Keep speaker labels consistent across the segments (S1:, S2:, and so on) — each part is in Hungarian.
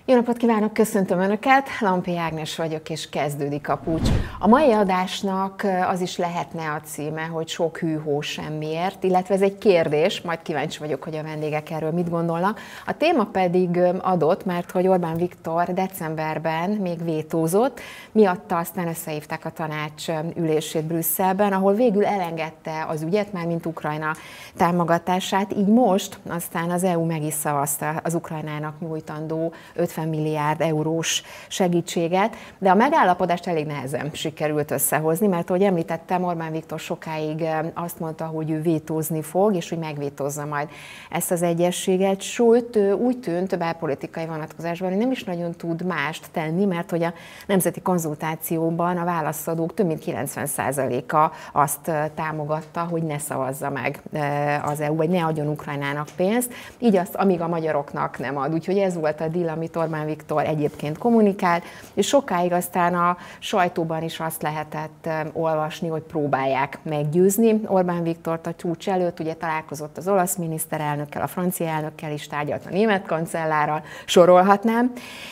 S1: Jó napot kívánok, köszöntöm Önöket, Lampi Ágnes vagyok, és kezdődik a puccs. A mai adásnak az is lehetne a címe, hogy sok hű-hó semmiért, illetve ez egy kérdés, majd kíváncsi vagyok, hogy a vendégek erről mit gondolnak. A téma pedig adott, mert hogy Orbán Viktor decemberben még vétózott, miatta aztán összehívták a tanács ülését Brüsszelben, ahol végül elengedte az ügyet, mármint Ukrajna támogatását, így most aztán az EU meg is szavazta az Ukrajnának nyújtandó 50 milliárd eurós segítséget, de a megállapodást elég nehezen sikerült összehozni, mert ahogy említettem, Orbán Viktor sokáig azt mondta, hogy ő vétózni fog, és hogy megvétózza majd ezt az egyezséget, sőt úgy tűnt belpolitikai vonatkozásban, hogy nem is nagyon tud mást tenni, mert hogy a nemzeti konzultációban a válaszadók több mint 90%-a azt támogatta, hogy ne szavazza meg az EU, vagy ne adjon Ukrajnának pénzt, így azt, amíg a magyaroknak nem ad. Úgyhogy ez volt a deal, amit Orbán Viktor egyébként kommunikált, és sokáig aztán a sajtóban is azt lehetett olvasni, hogy próbálják meggyőzni Orbán Viktort a csúcs előtt, ugye találkozott az olasz miniszterelnökkel, a francia elnökkel is, tárgyalt a német kancellárral, sorolhatnám,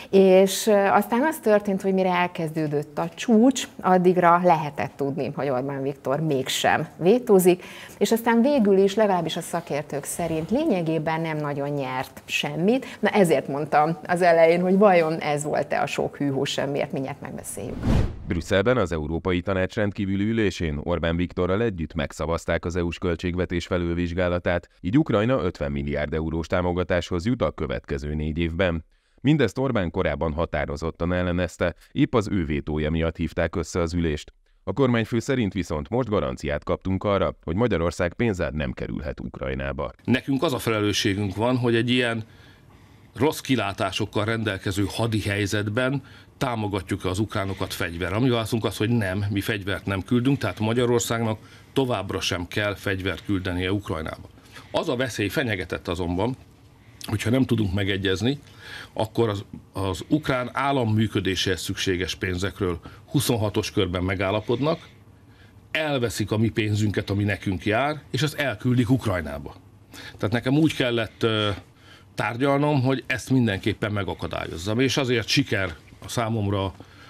S1: és aztán az történt, hogy mire elkezdődött a csúcs, addigra lehetett tudni, hogy Orbán Viktor mégsem vétózik, és aztán végül is, legalábbis a szakértők szerint lényegében nem nagyon nyert semmit. Na ezért mondtam az elején, hogy vajon ez volt-e a sok hű-hó semmiért, mindjárt megbeszéljük.
S2: Brüsszelben az Európai Tanács rendkívüli ülésén Orbán Viktorral együtt megszavazták az EU-s költségvetés felülvizsgálatát, így Ukrajna 50 milliárd eurós támogatáshoz jut a következő 4 évben. Mindezt Orbán korábban határozottan ellenezte, épp az ő vétója miatt hívták össze az ülést. A kormányfő szerint viszont most garanciát kaptunk arra, hogy Magyarország pénze nem kerülhet Ukrajnába.
S3: Nekünk az a felelősségünk van, hogy egy ilyen rossz kilátásokkal rendelkező hadi helyzetben támogatjuk az ukránokat fegyverrel. A mi válaszunk az, hogy nem, mi fegyvert nem küldünk, tehát Magyarországnak továbbra sem kell fegyvert küldenie Ukrajnába. Az a veszély fenyegetett azonban, hogyha nem tudunk megegyezni, akkor az ukrán állam működéséhez szükséges pénzekről 26-os körben megállapodnak, elveszik a mi pénzünket, ami nekünk jár, és azt elküldik Ukrajnába. Tehát nekem úgy kellett tárgyalnom, hogy ezt mindenképpen megakadályozzam, és azért siker a számomra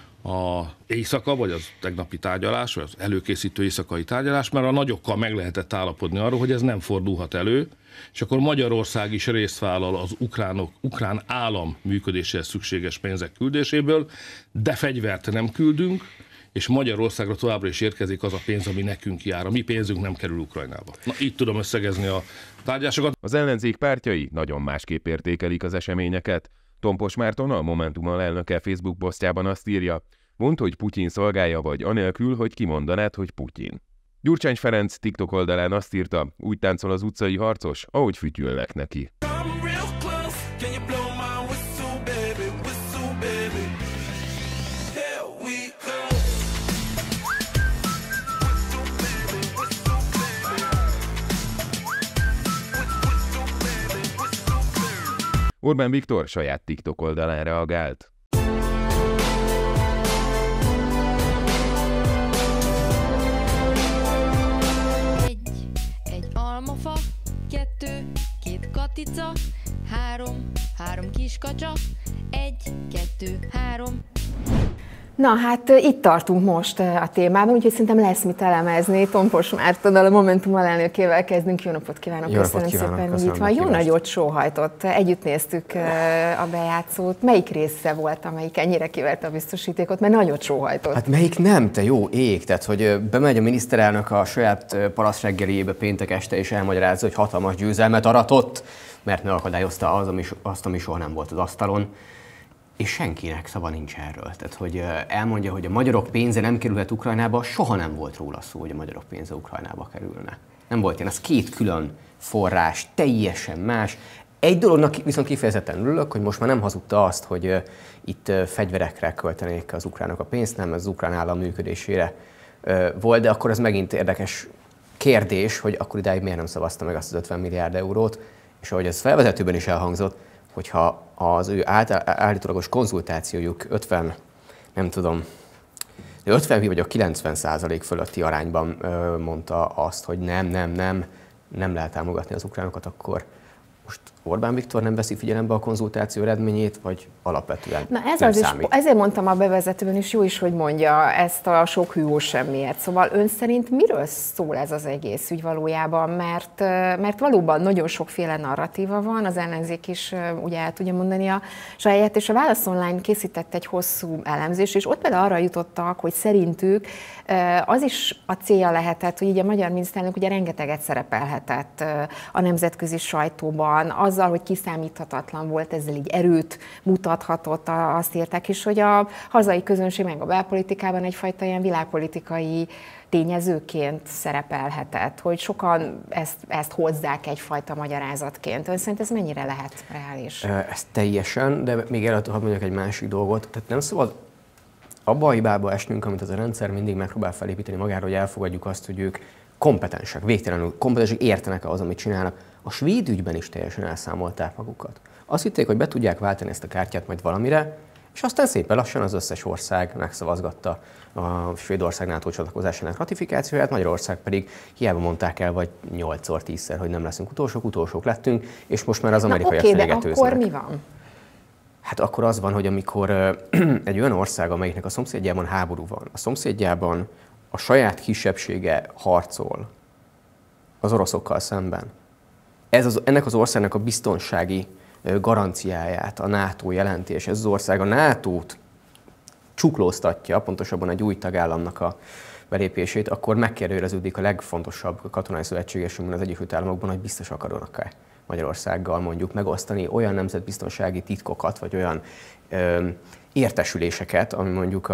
S3: az éjszaka, vagy az tegnapi tárgyalás, vagy az előkészítő éjszakai tárgyalás, mert a nagyokkal meg lehetett állapodni arról, hogy ez nem fordulhat elő, és akkor Magyarország is részt vállal az ukrán állam működéséhez szükséges pénzek küldéséből, de fegyvert nem küldünk, és Magyarországra továbbra is érkezik az a pénz, ami nekünk jár. A mi pénzünk nem kerül Ukrajnába. Na, így tudom összegezni a tárgyásokat.
S2: Az ellenzék pártjai nagyon másképp értékelik az eseményeket. Tompos Márton, a Momentum alelnöke Facebook posztjában azt írja, mondd, hogy Putyin szolgálja, vagy anélkül, hogy kimondanád, hogy Putyin. Gyurcsány Ferenc TikTok oldalán azt írta, úgy táncol az utcai harcos, ahogy fütyülnek neki. Orbán Viktor saját TikTok oldalán reagált.
S4: Egy almafa, 2 katica, 3 kiskacsa, 1, 2, 3.
S1: Na hát itt tartunk most a témában, úgyhogy szerintem lesz mit elemezni. Tompos Mártonnal, a Momentum alelnökével kezdünk. Jó napot kívánok! Köszönöm szépen, hogy itt van. Jó nagyot sóhajtott. Együtt néztük a bejátszót. Melyik része volt, amelyik ennyire kiverte a biztosítékot? Mert nagyot sóhajtott.
S5: Hát melyik nem, te jó ég. Tehát, hogy bemegy a miniszterelnök a saját paraszt reggeliébe péntek este, és elmagyarázza, hogy hatalmas győzelmet aratott, mert megakadályozta azt, ami soha nem volt az asztalon. És senkinek szava nincs erről. Tehát, hogy elmondja, hogy a magyarok pénze nem kerülhet Ukrajnába, soha nem volt róla szó, hogy a magyarok pénze Ukrajnába kerülne. Nem volt ilyen, az 2 külön forrás, teljesen más. Egy dolognak viszont kifejezetten örülök, hogy most már nem hazudta azt, hogy itt fegyverekre költenék az ukránok a pénzt, nem, ez az ukrán állam működésére volt, de akkor ez megint érdekes kérdés, hogy akkor idáig miért nem szavazta meg azt az 50 milliárd eurót, és ahogy ez felvezetőben is elhangzott, hogyha az ő állítólagos konzultációjuk 50 vagy a 90% fölötti arányban mondta azt, hogy nem lehet támogatni az ukránokat, akkor Most Orbán Viktor nem veszi figyelembe a konzultáció eredményét, vagy alapvetően
S1: Na ez
S5: nem
S1: az
S5: számít?
S1: Is, ezért mondtam a bevezetőben is, jó is, hogy mondja ezt a sok hűhó semmiért. Szóval ön szerint miről szól ez az egész ügy valójában? Mert valóban nagyon sokféle narratíva van, az ellenzék is ugye el tudja mondani a saját, és a Válasz Online készített egy hosszú elemzést, és ott például arra jutottak, hogy szerintük az is a célja lehetett, hogy így a magyar miniszterelnök ugye rengeteget szerepelhetett a nemzetközi sajtóban, azzal, hogy kiszámíthatatlan volt, ezzel így erőt mutathatott, azt írták is, hogy a hazai közönség meg a belpolitikában egyfajta ilyen világpolitikai tényezőként szerepelhetett, hogy sokan ezt hozzák egyfajta magyarázatként. Ön szerint ez mennyire lehet reális?
S5: Ez teljesen, de még előtt hadd mondjak egy másik dolgot. Tehát nem szabad abba a hibába esnünk, amit az a rendszer mindig megpróbál felépíteni magára, hogy elfogadjuk azt, hogy ők kompetensek, végtelenül kompetensek, értenek ahhoz, amit csinálnak. A svéd ügyben is teljesen elszámolták magukat. Azt hitték, hogy be tudják váltani ezt a kártyát majd valamire, és aztán szépen lassan az összes ország megszavazgatta a Svédország NATO csatlakozásának ratifikációját, Magyarország pedig hiába mondták el, vagy 8-szor, 10-szer, hogy nem leszünk utolsók lettünk, és most már az amerikaiak fenyegetőznek.
S1: De akkor mi van?
S5: Hát akkor az van, hogy amikor egy olyan ország, amelyiknek a szomszédjában háború van, a szomszédjában a saját kisebbsége harcol az oroszokkal szemben, ennek az országnak a biztonsági garanciáját a NATO jelenti, és ez az ország a NATO-t csuklóztatja, pontosabban egy új tagállamnak a belépését, akkor megkérdőjeleződik a legfontosabb katonai szövetségesünkben, az Egyesült Államokban, hogy biztos akarnak-e Magyarországgal mondjuk megosztani olyan nemzetbiztonsági titkokat, vagy olyan értesüléseket, ami mondjuk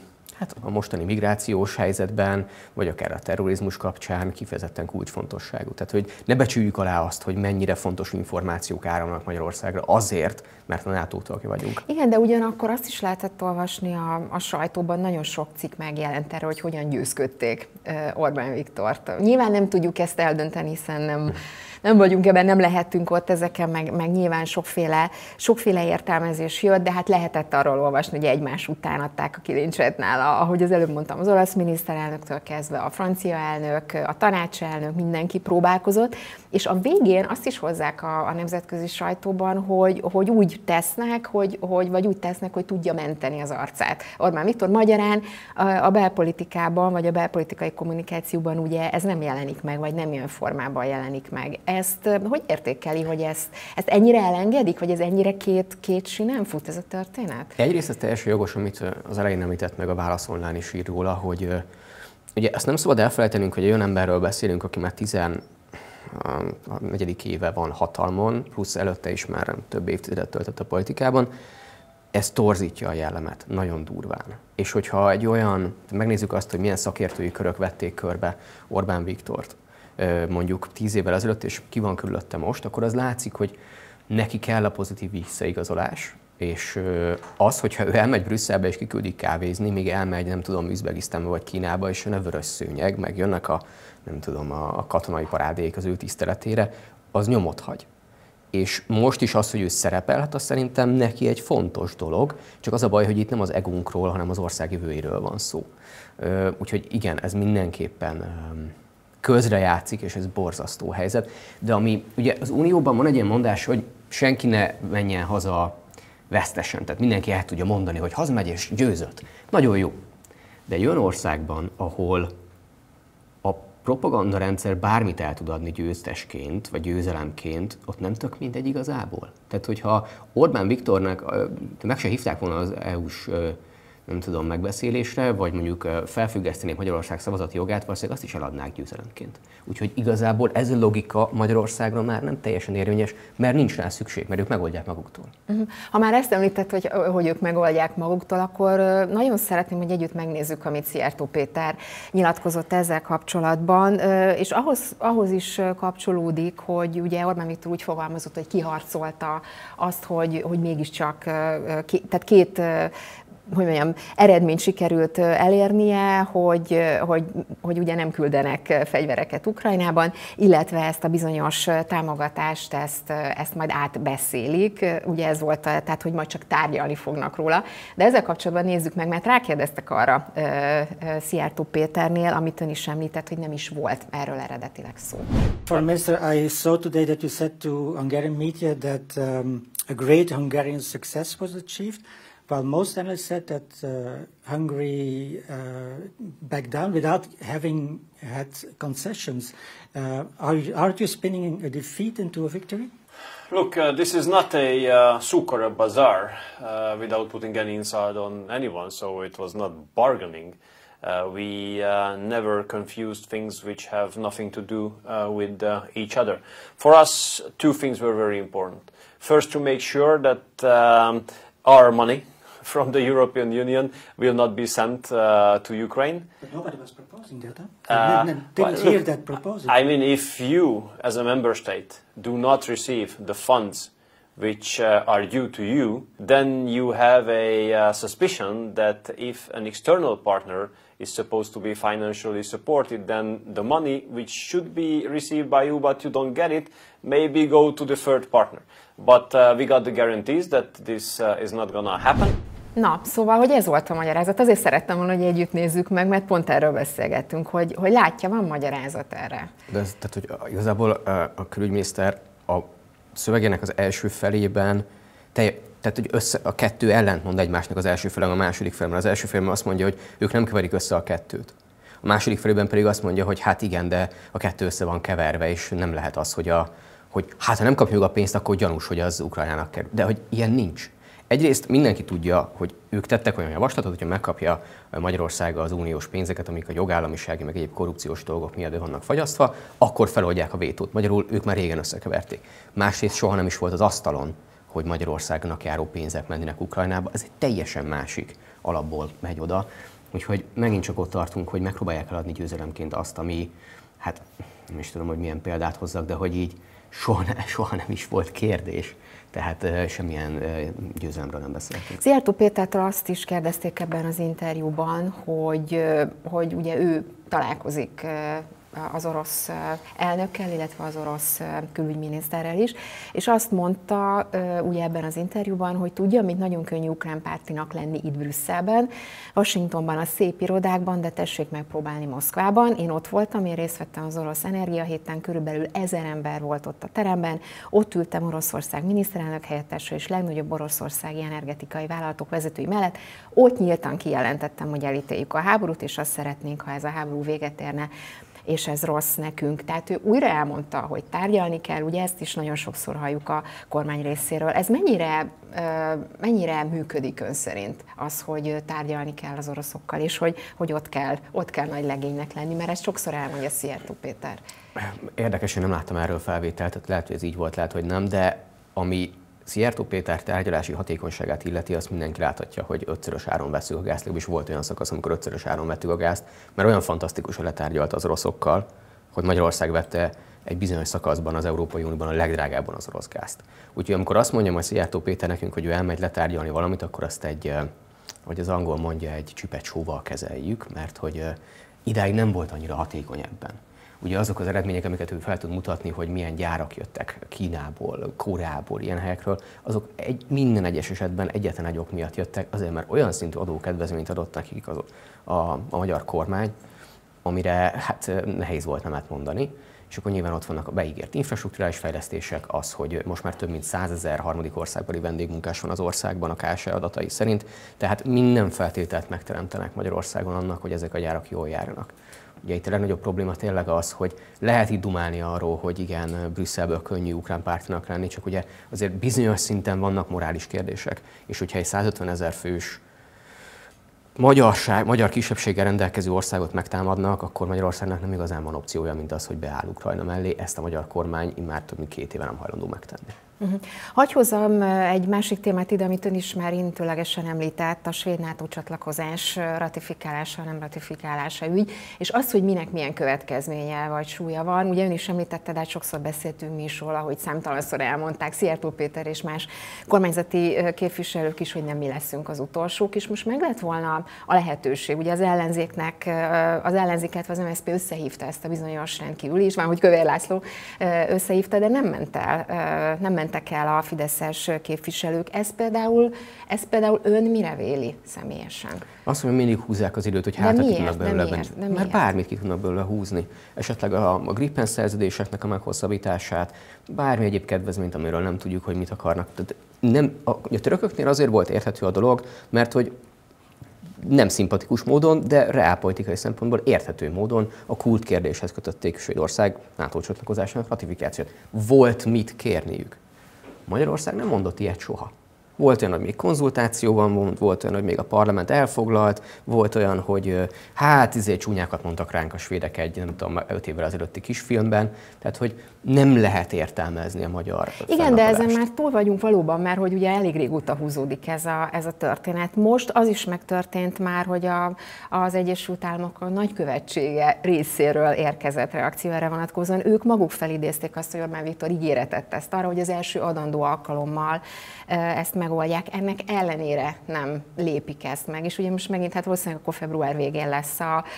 S5: a mostani migrációs helyzetben, vagy akár a terrorizmus kapcsán kifejezetten kulcsfontosságú. Tehát, hogy ne becsüljük alá azt, hogy mennyire fontos információk áramlanak Magyarországra azért, mert a NATO tagja vagyunk.
S1: Igen, de ugyanakkor azt is lehetett olvasni a sajtóban, nagyon sok cikk megjelent erre, hogy hogyan győzködték Orbán Viktort. Nyilván nem tudjuk ezt eldönteni, hiszen nem vagyunk ebben, nem lehetünk ott ezeken, meg nyilván sokféle értelmezés jött, de hát lehetett arról olvasni, hogy egymás után adták a kilincset nála, ahogy az előbb mondtam, az olasz miniszterelnöktől kezdve a francia elnök, a tanácselnök, mindenki próbálkozott, és a végén azt is hozzák a nemzetközi sajtóban, hogy úgy tesznek, vagy úgy tesznek, hogy tudja menteni az arcát. Orbán Viktor magyarán a belpolitikában, vagy a belpolitikai kommunikációban ugye ez nem jelenik meg, vagy nem ilyen formában jelenik meg. Ezt hogy értékeli, hogy ezt ennyire elengedik, vagy ez ennyire két sinen fut ez a történet?
S5: Egyrészt ez teljesen jogos, amit az elején említett, meg a Válasz Online is ír róla, hogy ugye ezt nem szabad elfelejtenünk, hogy egy olyan emberről beszélünk, aki már 14. éve van hatalmon, plusz előtte is már több évtizedet töltött a politikában. Ez torzítja a jellemet, nagyon durván. És hogyha egy olyan, megnézzük azt, hogy milyen szakértői körök vették körbe Orbán Viktort, mondjuk 10 évvel ezelőtt, és ki van körülötte most, akkor az látszik, hogy neki kell a pozitív visszaigazolás, és az, hogyha ő elmegy Brüsszelbe és kiküldik kávézni, még elmegy, nem tudom, Üzbegisztánba vagy Kínába, és jön a vörös szőnyeg, meg jönnek a katonai parádék az ő tiszteletére, az nyomot hagy. És most is az, hogy ő szerepelhet, az szerintem neki egy fontos dolog, csak az a baj, hogy itt nem az egunkról, hanem az ország jövőjéről van szó. Úgyhogy igen, ez mindenképpen közrejátszik, és ez borzasztó helyzet. De ami, ugye az Unióban van egy ilyen mondás, hogy senki ne menjen haza vesztesen, tehát mindenki el tudja mondani, hogy hazamegy és győzött. Nagyon jó. De egy olyan országban, ahol a propagandarendszer bármit el tud adni győztesként, vagy győzelemként, ott nem tök mindegy igazából. Tehát, hogyha Orbán Viktornak meg se hívták volna az EU-s nem tudom, megbeszélésre, vagy mondjuk felfüggesztenék Magyarország szavazati jogát, valószínűleg azt is eladnák győzelemként. Úgyhogy igazából ez a logika Magyarországra már nem teljesen érvényes, mert nincs rá szükség, mert ők megoldják maguktól.
S1: Ha már ezt említett, hogy ők megoldják maguktól, akkor nagyon szeretném, hogy együtt megnézzük, amit Szijjártó Péter nyilatkozott ezzel kapcsolatban, és ahhoz is kapcsolódik, hogy ugye Orbán Viktor úgy fogalmazott, hogy kiharcolta azt, hogy mégiscsak, tehát két hogy mondjam, eredményt sikerült elérnie, hogy ugye nem küldenek fegyvereket Ukrajnában, illetve ezt a bizonyos támogatást, ezt majd átbeszélik. Ugye ez volt, tehát hogy majd csak tárgyalni fognak róla. De ezzel kapcsolatban nézzük meg, mert rákérdeztek arra Szijjártó Péternél, amit ön is említett, hogy nem is volt erről eredetileg szó.
S6: Foreign Minister, I saw today that you said to Hungarian media that a great Hungarian success was achieved, while most analysts said that Hungary backed down without having had concessions. Aren't you spinning a defeat into a victory?
S7: Look, this is not a souk or a bazaar, without putting any insult on anyone, so it was not bargaining. We never confused things which have nothing to do with each other. For us, two things were very important. First, to make sure that our money from the European Union will not be sent to Ukraine.
S6: But nobody was proposing that, huh? Didn't hear that proposal.
S7: I mean, if you, as a member state, do not receive the funds which are due to you, then you have a suspicion that if an external partner is supposed to be financially supported, then the money which should be received by you but you don't get it, maybe go to the third partner. But we got the guarantees that this is not gonna happen.
S1: Na, szóval, hogy ez volt a magyarázat. Azért szerettem volna, hogy együtt nézzük meg, mert pont erről beszélgettünk, hogy látja, van magyarázat erre.
S5: De ez, tehát, hogy igazából a külügyminiszter a szövegének az első felében, tehát hogy a kettő ellentmond egymásnak az első felében, a második felében. Az első felében azt mondja, hogy ők nem keverik össze a kettőt. A második felében pedig azt mondja, hogy hát igen, de a kettő össze van keverve, és nem lehet az, hogy hát ha nem kapjuk a pénzt, akkor gyanús, hogy az Ukrajnának kerül. De hogy ilyen nincs. Egyrészt mindenki tudja, hogy ők tettek olyan javaslatot, hogyha megkapja Magyarország az uniós pénzeket, amik a jogállamisági, meg egyéb korrupciós dolgok miatt vannak fagyasztva, akkor feloldják a vétót. Magyarul ők már régen összekeverték. Másrészt soha nem is volt az asztalon, hogy Magyarországnak járó pénzek mennének Ukrajnába. Ez egy teljesen másik alapból megy oda. Úgyhogy megint csak ott tartunk, hogy megpróbálják eladni győzelemként azt, ami, hát nem is tudom, hogy milyen példát hozzak, de hogy így soha nem is volt kérdés. Tehát semmilyen győzelemről nem beszéltünk.
S1: Szijjártó Pétertől azt is kérdezték ebben az interjúban, hogy ugye ő találkozik az orosz elnökkel, illetve az orosz külügyminiszterrel is, és azt mondta ugye ebben az interjúban, hogy tudja, mint nagyon könnyű ukrán pártinak lenni itt Brüsszelben, Washingtonban a szép irodákban, de tessék megpróbálni Moszkvában. Én ott voltam, én részt vettem az orosz energiahéten, körülbelül 1000 ember volt ott a teremben, ott ültem Oroszország miniszterelnök helyettese és legnagyobb oroszországi energetikai vállalatok vezetői mellett. Ott nyíltan kijelentettem, hogy elítéljük a háborút, és azt szeretnénk, ha ez a háború véget érne, és ez rossz nekünk. Tehát ő újra elmondta, hogy tárgyalni kell, ugye ezt is nagyon sokszor halljuk a kormány részéről. Ez mennyire működik ön szerint az, hogy tárgyalni kell az oroszokkal, és hogy ott kell nagy legénynek lenni, mert ezt sokszor elmondja Szijjártó Péter.
S5: Érdekes, én nem láttam erről felvételt, tehát lehet, hogy ez így volt, lehet, hogy nem, de ami Szijjártó Péter tárgyalási hatékonyságát illeti, azt mindenki láthatja, hogy 5-szörös áron veszük a gázt, legalábbis volt olyan szakasz, amikor 5-szörös áron vettük a gázt, mert olyan fantasztikusan letárgyalt az oroszokkal, hogy Magyarország vette egy bizonyos szakaszban az Európai Unióban a legdrágábban az orosz gázt. Úgyhogy amikor azt mondja majd Szijjártó Péter nekünk, hogy ő elmegy letárgyalni valamit, akkor azt hogy az angol mondja, egy csipet sóval kezeljük, mert hogy idáig nem volt annyira hatékony ebben. Ugye azok az eredmények, amiket ő fel tud mutatni, hogy milyen gyárak jöttek Kínából, Koreából, ilyen helyekről, azok minden egyes esetben egyetlen egy ok miatt jöttek, azért mert olyan szintű adókedvezményt adott nekik a magyar kormány, amire hát nehéz volt nemet mondani. És akkor nyilván ott vannak a beígért infrastrukturális fejlesztések, az, hogy most már több mint 100 000 harmadik országbeli vendégmunkás van az országban a KSE adatai szerint, tehát minden feltételt megteremtenek Magyarországon annak, hogy ezek a gyárak jól járnak. Ugye itt a legnagyobb probléma tényleg az, hogy lehet itt dumálni arról, hogy igen, Brüsszelből könnyű ukrán pártinak lenni, csak ugye azért bizonyos szinten vannak morális kérdések, és hogyha egy 150 000 fős magyar kisebbséggel rendelkező országot megtámadnak, akkor Magyarországnak nem igazán van opciója, mint az, hogy beáll Ukrajna mellé. Ezt a magyar kormány immár több mint 2 éve nem hajlandó megtenni.
S1: Hagy hozzam egy másik témát ide, amit ön is már intőlegesen említett, a svéd NATO csatlakozás ratifikálása, nem ratifikálása ügy, és az, hogy minek milyen következménye vagy súlya van. Ugye ön is említette, de hát sokszor beszéltünk mi is róla, hogy számtalanszor elmondták Szijjártó Péter és más kormányzati képviselők is, hogy nem mi leszünk az utolsók, és most meg lett volna a lehetőség. Ugye az ellenzéket, az MSZP összehívta ezt a bizonyos rendkívüli, és már hogy Kövér László összehívta, de nem mentek el a fideszes képviselők. Ez például ön mire véli személyesen?
S5: Azt mondom, mindig húzzák az időt, hogy hát ki tudnak belőle venni. Mert bármit ki tudnak belőle húzni. Esetleg a Gripen szerződéseknek a meghosszabbítását, bármi egyéb kedvezményt, amiről nem tudjuk, hogy mit akarnak. Tehát a törököknél azért volt érthető a dolog, mert hogy nem szimpatikus módon, de reálpolitikai szempontból érthető módon a kult kérdéshez kötötték Svédország NATO csatlakozásának ratifikációt. Volt mit kérniük. Magyarország nem mondott ilyet soha. Volt olyan, hogy még konzultációban volt olyan, hogy még a parlament elfoglalt, volt olyan, hogy csúnyákat mondtak ránk a svédek egy, nem tudom, 5 évvel ezelőtti kisfilmben, tehát hogy nem lehet értelmezni a magyar
S1: Igen, de ezen már túl vagyunk valóban, mert hogy ugye elég régóta húzódik ez a történet. Most az is megtörtént már, hogy az Egyesült Államok a nagykövetsége részéről érkezett reakció erre vonatkozóan. Ők maguk felidézték azt, hogy Orbán Viktor ígéretet tesz arra, hogy az első adandó alkalommal ezt megoldják. Ennek ellenére nem lépik ezt meg. És ugye most megint hát valószínűleg akkor február végén lesz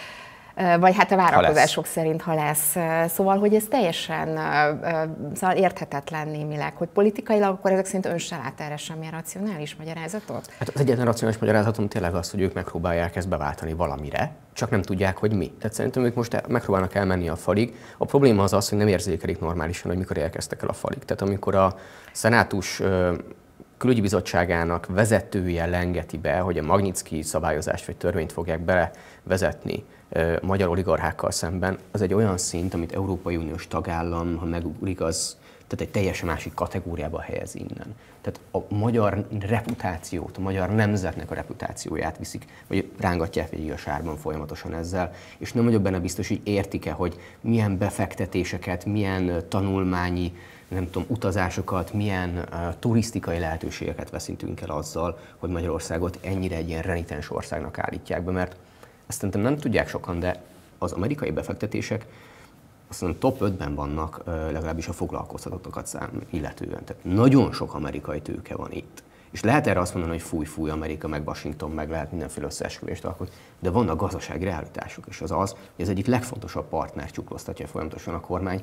S1: vagy hát a várakozások szerint, ha lesz. Szóval, hogy ez teljesen szóval érthetetlen némileg, hogy politikailag akkor ezek szerint ön se lát erre semmilyen racionális magyarázatot? Hát
S5: az egyetlen racionális magyarázatom tényleg az, hogy ők megpróbálják ezt beváltani valamire, csak nem tudják, hogy mi. Tehát szerintem ők most megpróbálnak elmenni a falig. A probléma az, hogy nem érzékelik normálisan, hogy mikor érkeztek el a falig. Tehát amikor a szenátus külügyi bizottságának vezetője lengeti be, hogy a Magnitsky szabályozást vagy törvényt fogják bevezetni magyar oligarchákkal szemben, az egy olyan szint, amit Európai Uniós tagállam, ha megugrik, az tehát egy teljesen másik kategóriába helyez innen. Tehát a magyar reputációt, a magyar nemzetnek a reputációját viszik, vagy rángatják végig a sárban folyamatosan ezzel, és nem vagyok benne biztos, hogy értik-e, hogy milyen befektetéseket, milyen tanulmányi, nem tudom, utazásokat, milyen turisztikai lehetőségeket veszítünk el azzal, hogy Magyarországot ennyire egy ilyen renitens országnak állítják be, mert ezt szerintem nem tudják sokan, de az amerikai befektetések azt mondom, top 5-ben vannak legalábbis a foglalkoztatottakat illetően. Tehát nagyon sok amerikai tőke van itt. És lehet erre azt mondani, hogy fúj, Amerika, meg Washington, meg lehet mindenféle összeesküvést alkotni, de vannak gazdasági realitások, és az, hogy az egyik legfontosabb partner csuklóztatja folyamatosan a kormány.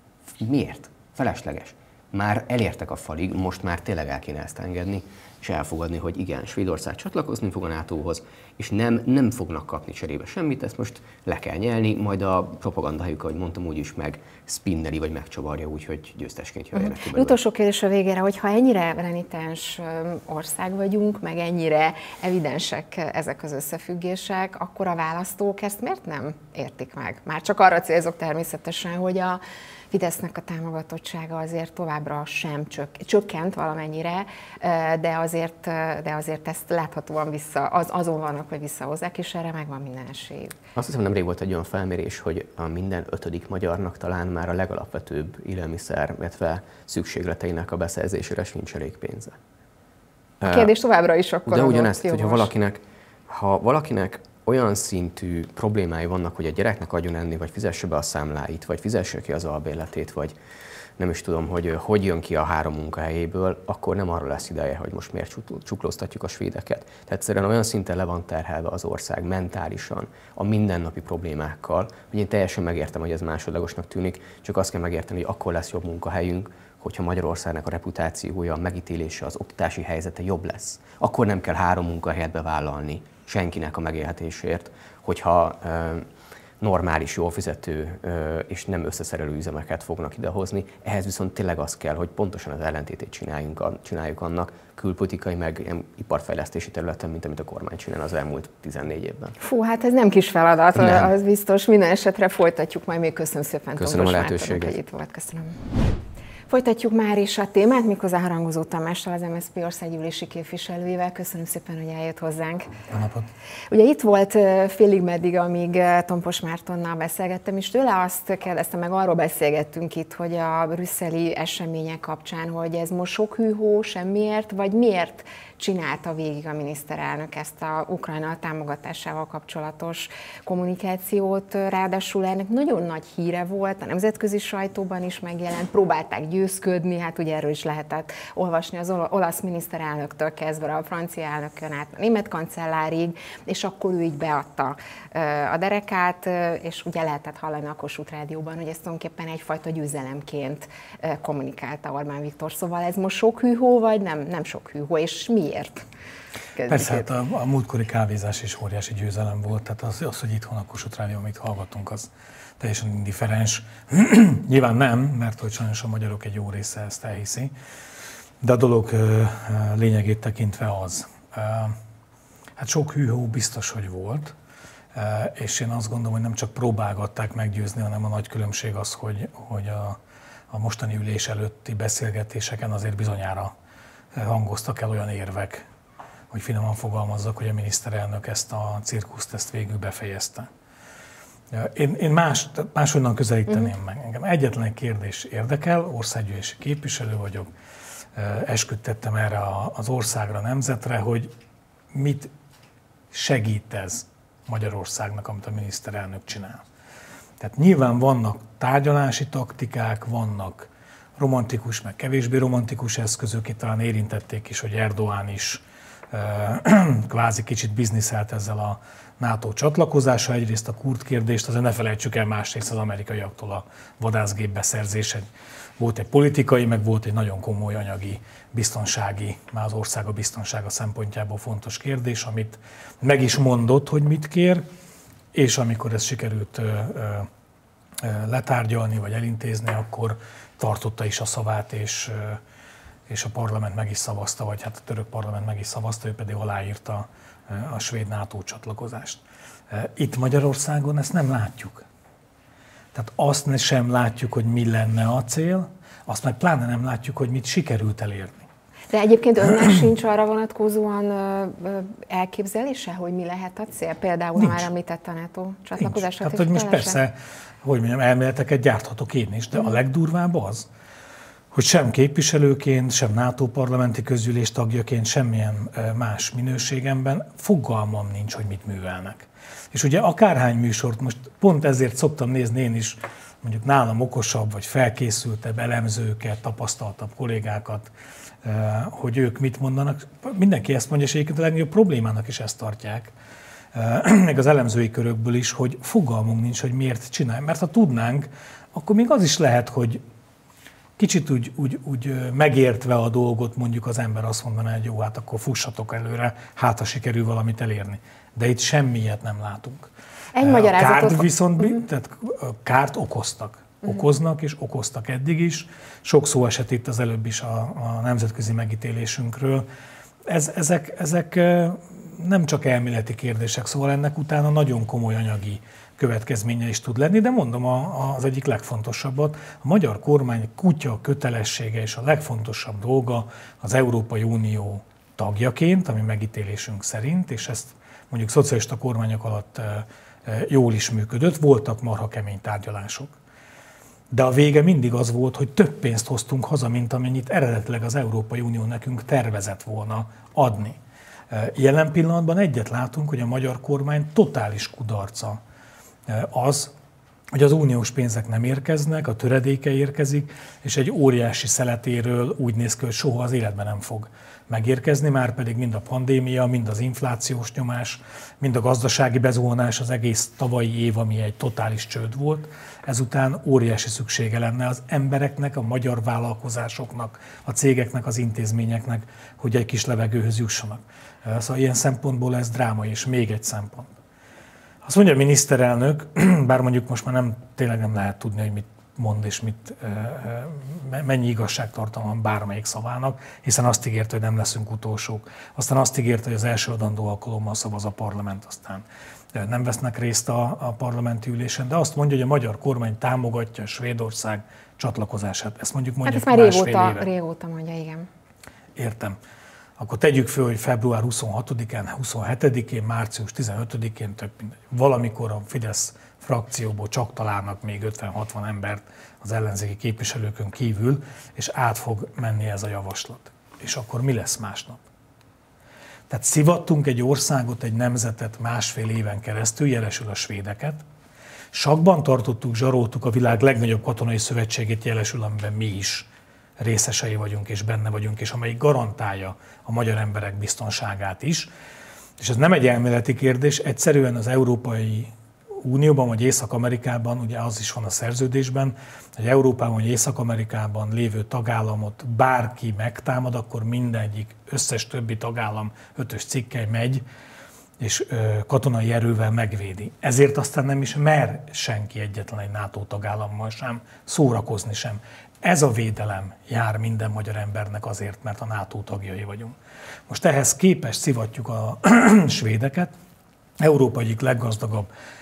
S5: Miért? Felesleges. Már elértek a falig, most már tényleg el kéne ezt engedni, és elfogadni, hogy igen, Svédország csatlakozni fog a NATO-hoz, és nem fognak kapni cserébe semmit, ezt most le kell nyelni, majd a propagandájuk, ahogy mondtam, úgyis meg spinneli, vagy megcsavarja úgy, hogy győztesként jöjjenek ki.
S1: Utolsó kérdés a végére, hogy ha ennyire renitens ország vagyunk, meg ennyire evidensek ezek az összefüggések, akkor a választók ezt miért nem értik meg? Már csak arra célzok természetesen, hogy a Fidesznek a támogatottsága azért továbbra sem csökkent valamennyire, de azért ezt láthatóan azon vannak, hogy visszahozzák, és erre megvan minden esélyük.
S5: Azt hiszem, nemrég volt egy olyan felmérés, hogy a minden 5. magyarnak talán már a legalapvetőbb élelmiszer, illetve szükségleteinek a beszerzésére sincs elég pénze.
S1: A kérdés továbbra is akkor
S5: de ugyanezt, hogyha valakinek olyan szintű problémái vannak, hogy a gyereknek adjon enni, vagy fizesse be a számláit, vagy fizesse ki az albérletét, vagy nem is tudom, hogy jön ki a 3 munkahelyéből, akkor nem arra lesz ideje, hogy most miért csuklóztatjuk a svédeket. Tehát egyszerűen olyan szinten le van terhelve az ország mentálisan, a mindennapi problémákkal, hogy én teljesen megértem, hogy ez másodlagosnak tűnik, csak azt kell megérteni, hogy akkor lesz jobb munkahelyünk, hogyha Magyarországnak a reputációja, a megítélése, az oktatási helyzete jobb lesz. Akkor nem kell 3 munkahelyet bevállalni senkinek a megélhetésért, hogyha normális, jól fizető és nem összeszerelő üzemeket fognak idehozni. Ehhez viszont tényleg az kell, hogy pontosan az ellentétét csináljuk annak külpolitikai, meg iparfejlesztési területen, mint amit a kormány csinál az elmúlt 14 évben.
S1: Fú, hát ez nem kis feladat, nem. Az biztos. Minden esetre folytatjuk majd még. Köszönöm szépen.
S5: Köszönöm a lehetőséget.
S1: Hogy itt volt. Köszönöm. Folytatjuk már is a témát, méghozzá Harangozó Tamással, az MSZP országgyűlési képviselőjével. Köszönöm szépen, hogy eljött hozzánk.
S8: Jó napot!
S1: Ugye itt volt félig meddig, amíg Tompos Mártonnal beszélgettem, és tőle azt kérdeztem, meg arról beszélgettünk itt, hogy a brüsszeli események kapcsán, hogy ez most sok hűhó semmiért, vagy miért csinálta végig a miniszterelnök ezt a Ukrajna támogatásával kapcsolatos kommunikációt, ráadásul ennek nagyon nagy híre volt, a nemzetközi sajtóban is megjelent, próbálták győzködni, hát ugye erről is lehetett olvasni az olasz miniszterelnöktől kezdve a francia elnökön át a német kancellárig, és akkor ő így beadta a derekát, és ugye lehetett hallani a Kossuth Rádióban, hogy ezt tulajdonképpen egyfajta győzelemként kommunikálta Orbán Viktor. Szóval ez most sok hűhó, vagy nem sok hűhó, és miért?
S8: Persze, hát a múltkori kávézás is óriási győzelem volt, tehát az, hogy itthon a Kossuth Rádió, amit hallgatunk, az teljesen indifferens. Nyilván nem, mert hogy sajnos a magyarok egy jó része ezt elhiszi, de a dolog lényegét tekintve az. Hát sok hűhó biztos, hogy volt, és én azt gondolom, hogy nem csak próbálgatták meggyőzni, hanem a nagy különbség az, hogy a mostani ülés előtti beszélgetéseken azért bizonyára hangoztak el olyan érvek, hogy finoman fogalmazzak, hogy a miniszterelnök ezt a cirkuszt ezt végül befejezte. Én máshonnan közelíteném meg. Engem egyetlen egy kérdés érdekel, országgyűlési képviselő vagyok, esküdtettem erre az országra, nemzetre, hogy mit segít ez Magyarországnak, amit a miniszterelnök csinál. Tehát nyilván vannak tárgyalási taktikák, vannak romantikus, meg kevésbé romantikus eszközök, itt talán érintették is, hogy Erdoğan is kvázi kicsit bizniszelt ezzel a NATO csatlakozása, egyrészt a kurd kérdést, azért ne felejtsük el, másrészt az amerikaiaktól a vadászgép beszerzése. Volt egy politikai, meg volt egy nagyon komoly anyagi, biztonsági, már az országa biztonsága szempontjából fontos kérdés, amit meg is mondott, hogy mit kér, és amikor ezt sikerült letárgyalni vagy elintézni, akkor tartotta is a szavát, és a parlament meg is szavazta, vagy hát a török parlament meg is szavazta, ő pedig aláírta a svéd NATO csatlakozást. Itt Magyarországon ezt nem látjuk. Tehát azt sem látjuk, hogy mi lenne a cél, azt meg pláne nem látjuk, hogy mit sikerült elérni.
S1: De egyébként önnek sincs arra vonatkozóan elképzelése, hogy mi lehet a cél? Például már említett a NATO csatlakozásra.
S8: Tehát, hogy most persze, hogy mondjam, elméleteket gyárthatok én is, de a legdurvább az, hogy sem képviselőként, sem NATO parlamenti közgyűlés tagjaként, semmilyen más minőségemben fogalmam nincs, hogy mit művelnek. És ugye akárhány műsort, most pont ezért szoktam nézni én is, mondjuk nálam okosabb, vagy felkészültebb elemzőket, tapasztaltabb kollégákat, hogy ők mit mondanak. Mindenki ezt mondja, és egyébként a legnagyobb problémának is ezt tartják, meg az elemzői körökből is, hogy fogalmunk nincs, hogy miért csinálj. Mert ha tudnánk, akkor még az is lehet, hogy kicsit úgy megértve a dolgot, mondjuk az ember azt mondaná, hogy jó, hát akkor fussatok előre, hát ha sikerül valamit elérni. De itt semmilyet nem látunk.
S1: Egy magyarázatot...
S8: Kárt viszont, tehát kárt okoztak. Okoznak és okoztak eddig is. Sok szó esett itt az előbb is a nemzetközi megítélésünkről. Ezek nem csak elméleti kérdések, szóval ennek utána nagyon komoly anyagi következménye is tud lenni, de mondom az egyik legfontosabbat, a magyar kormány kutya kötelessége és a legfontosabb dolga az Európai Unió tagjaként, ami megítélésünk szerint, és ezt mondjuk szocialista kormányok alatt jól is működött, voltak marha kemény tárgyalások. De a vége mindig az volt, hogy több pénzt hoztunk haza, mint amennyit eredetileg az Európai Unió nekünk tervezett volna adni. Jelen pillanatban egyet látunk, hogy a magyar kormány totális kudarca az, hogy az uniós pénzek nem érkeznek, a töredéke érkezik, és egy óriási szeletéről úgy néz ki, hogy soha az életben nem fog megérkezni, már pedig mind a pandémia, mind az inflációs nyomás, mind a gazdasági bezuhanás, az egész tavalyi év, ami egy totális csőd volt, ezután óriási szüksége lenne az embereknek, a magyar vállalkozásoknak, a cégeknek, az intézményeknek, hogy egy kis levegőhöz jussanak. Szóval ilyen szempontból ez dráma, és még egy szempont. Azt mondja a miniszterelnök, bár mondjuk most már tényleg nem lehet tudni, hogy mit mond és mennyi igazságtartalma van bármelyik szavának, hiszen azt ígérte, hogy nem leszünk utolsók. Aztán azt ígérte, hogy az első adandó alkalommal szavaz a parlament, aztán nem vesznek részt a parlamenti ülésen, de azt mondja, hogy a magyar kormány támogatja Svédország csatlakozását. Ezt mondjuk
S1: Hát ezt
S8: már
S1: régóta mondja, igen.
S8: Értem. Akkor tegyük föl, hogy február 26-án, 27-én, március 15-én, valamikor a Fidesz frakcióból csak találnak még 50-60 embert az ellenzéki képviselőkön kívül, és át fog menni ez a javaslat. És akkor mi lesz másnap? Tehát szivattunk egy országot, egy nemzetet másfél éven keresztül, jelesül a svédeket, sakban tartottuk, zsaroltuk a világ legnagyobb katonai szövetségét, jelesül, amiben mi is részesei vagyunk és benne vagyunk, és amelyik garantálja a magyar emberek biztonságát is. És ez nem egy elméleti kérdés, egyszerűen az Európai Unióban vagy Észak-Amerikában, ugye az is van a szerződésben, hogy Európában vagy Észak-Amerikában lévő tagállamot bárki megtámad, akkor mindegyik összes többi tagállam 5-ös cikkely megy, és katonai erővel megvédi. Ezért aztán nem is mer senki egyetlen egy NATO tagállammal sem szórakozni sem. Ez a védelem jár minden magyar embernek azért, mert a NATO tagjai vagyunk. Most ehhez képest szivatjuk a svédeket, Európa egyik leggazdagabb,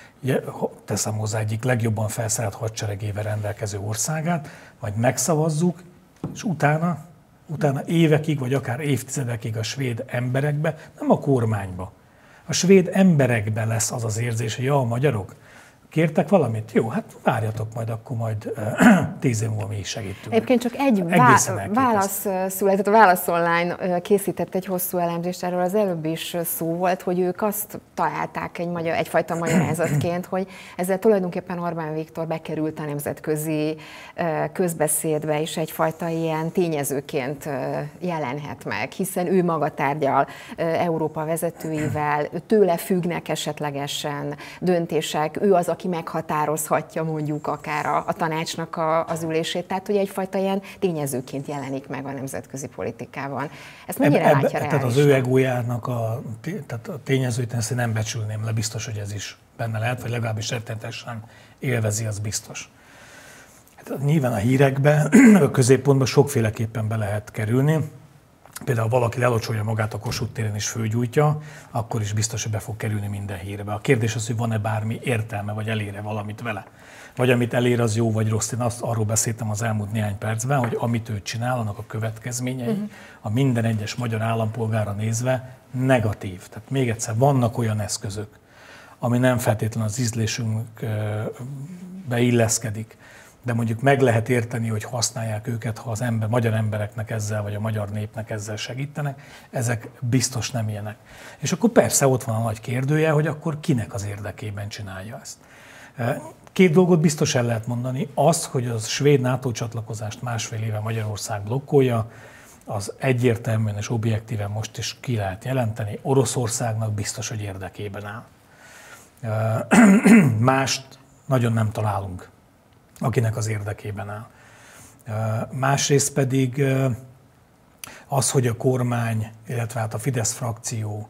S8: teszem hozzá, egyik legjobban felszerelt hadseregével rendelkező országát, majd megszavazzuk, és utána évekig, vagy akár évtizedekig a svéd emberekbe, nem a kormányba, a svéd emberekbe lesz az az érzés, hogy ja, a magyarok kértek valamit? Jó, hát várjatok majd 10 év múlva mi is segítünk.
S1: Egyébként csak egy válasz született, a Válasz Online készített egy hosszú elemzést, erről az előbb is szó volt, hogy ők azt találták egyfajta magyarázatként, hogy ezzel tulajdonképpen Orbán Viktor bekerült a nemzetközi közbeszédbe, és egyfajta ilyen tényezőként jelenhet meg, hiszen ő maga tárgyal Európa vezetőivel, tőle függnek esetlegesen döntések, ő az, aki meghatározhatja mondjuk akár a tanácsnak az ülését, tehát hogy egyfajta ilyen tényezőként jelenik meg a nemzetközi politikában. Ezt mennyire látja reálisan?
S8: Tehát az ő egójának a tényezőt ezt én nem becsülném le, biztos, hogy ez is benne lehet, vagy legalábbis rettenetesen élvezi, az biztos. Hát nyilván a hírekbe, a középpontban sokféleképpen be lehet kerülni. Például valaki lelocsolja magát a Kossuth téren és fölgyújtja, akkor is biztos, hogy be fog kerülni minden hírbe. A kérdés az, hogy van-e bármi értelme, vagy elér-e valamit vele. Vagy amit elér, az jó vagy rossz. Én arról beszéltem az elmúlt néhány percben, hogy amit ő csinál, annak a következményei a minden egyes magyar állampolgára nézve negatív. Tehát még egyszer, vannak olyan eszközök, ami nem feltétlenül az ízlésünkbe illeszkedik, de mondjuk meg lehet érteni, hogy használják őket, ha az magyar embereknek ezzel, vagy a magyar népnek ezzel segítenek, ezek biztos nem ilyenek. És akkor persze ott van a nagy kérdője, hogy akkor kinek az érdekében csinálja ezt. Két dolgot biztos el lehet mondani. Az, hogy a svéd NATO csatlakozást másfél éve Magyarország blokkolja, az egyértelműen és objektíven most is ki lehet jelenteni. Oroszországnak biztos, hogy érdekében áll. Mást nagyon nem találunk, akinek az érdekében áll. Másrészt pedig az, hogy a kormány, illetve hát a Fidesz frakció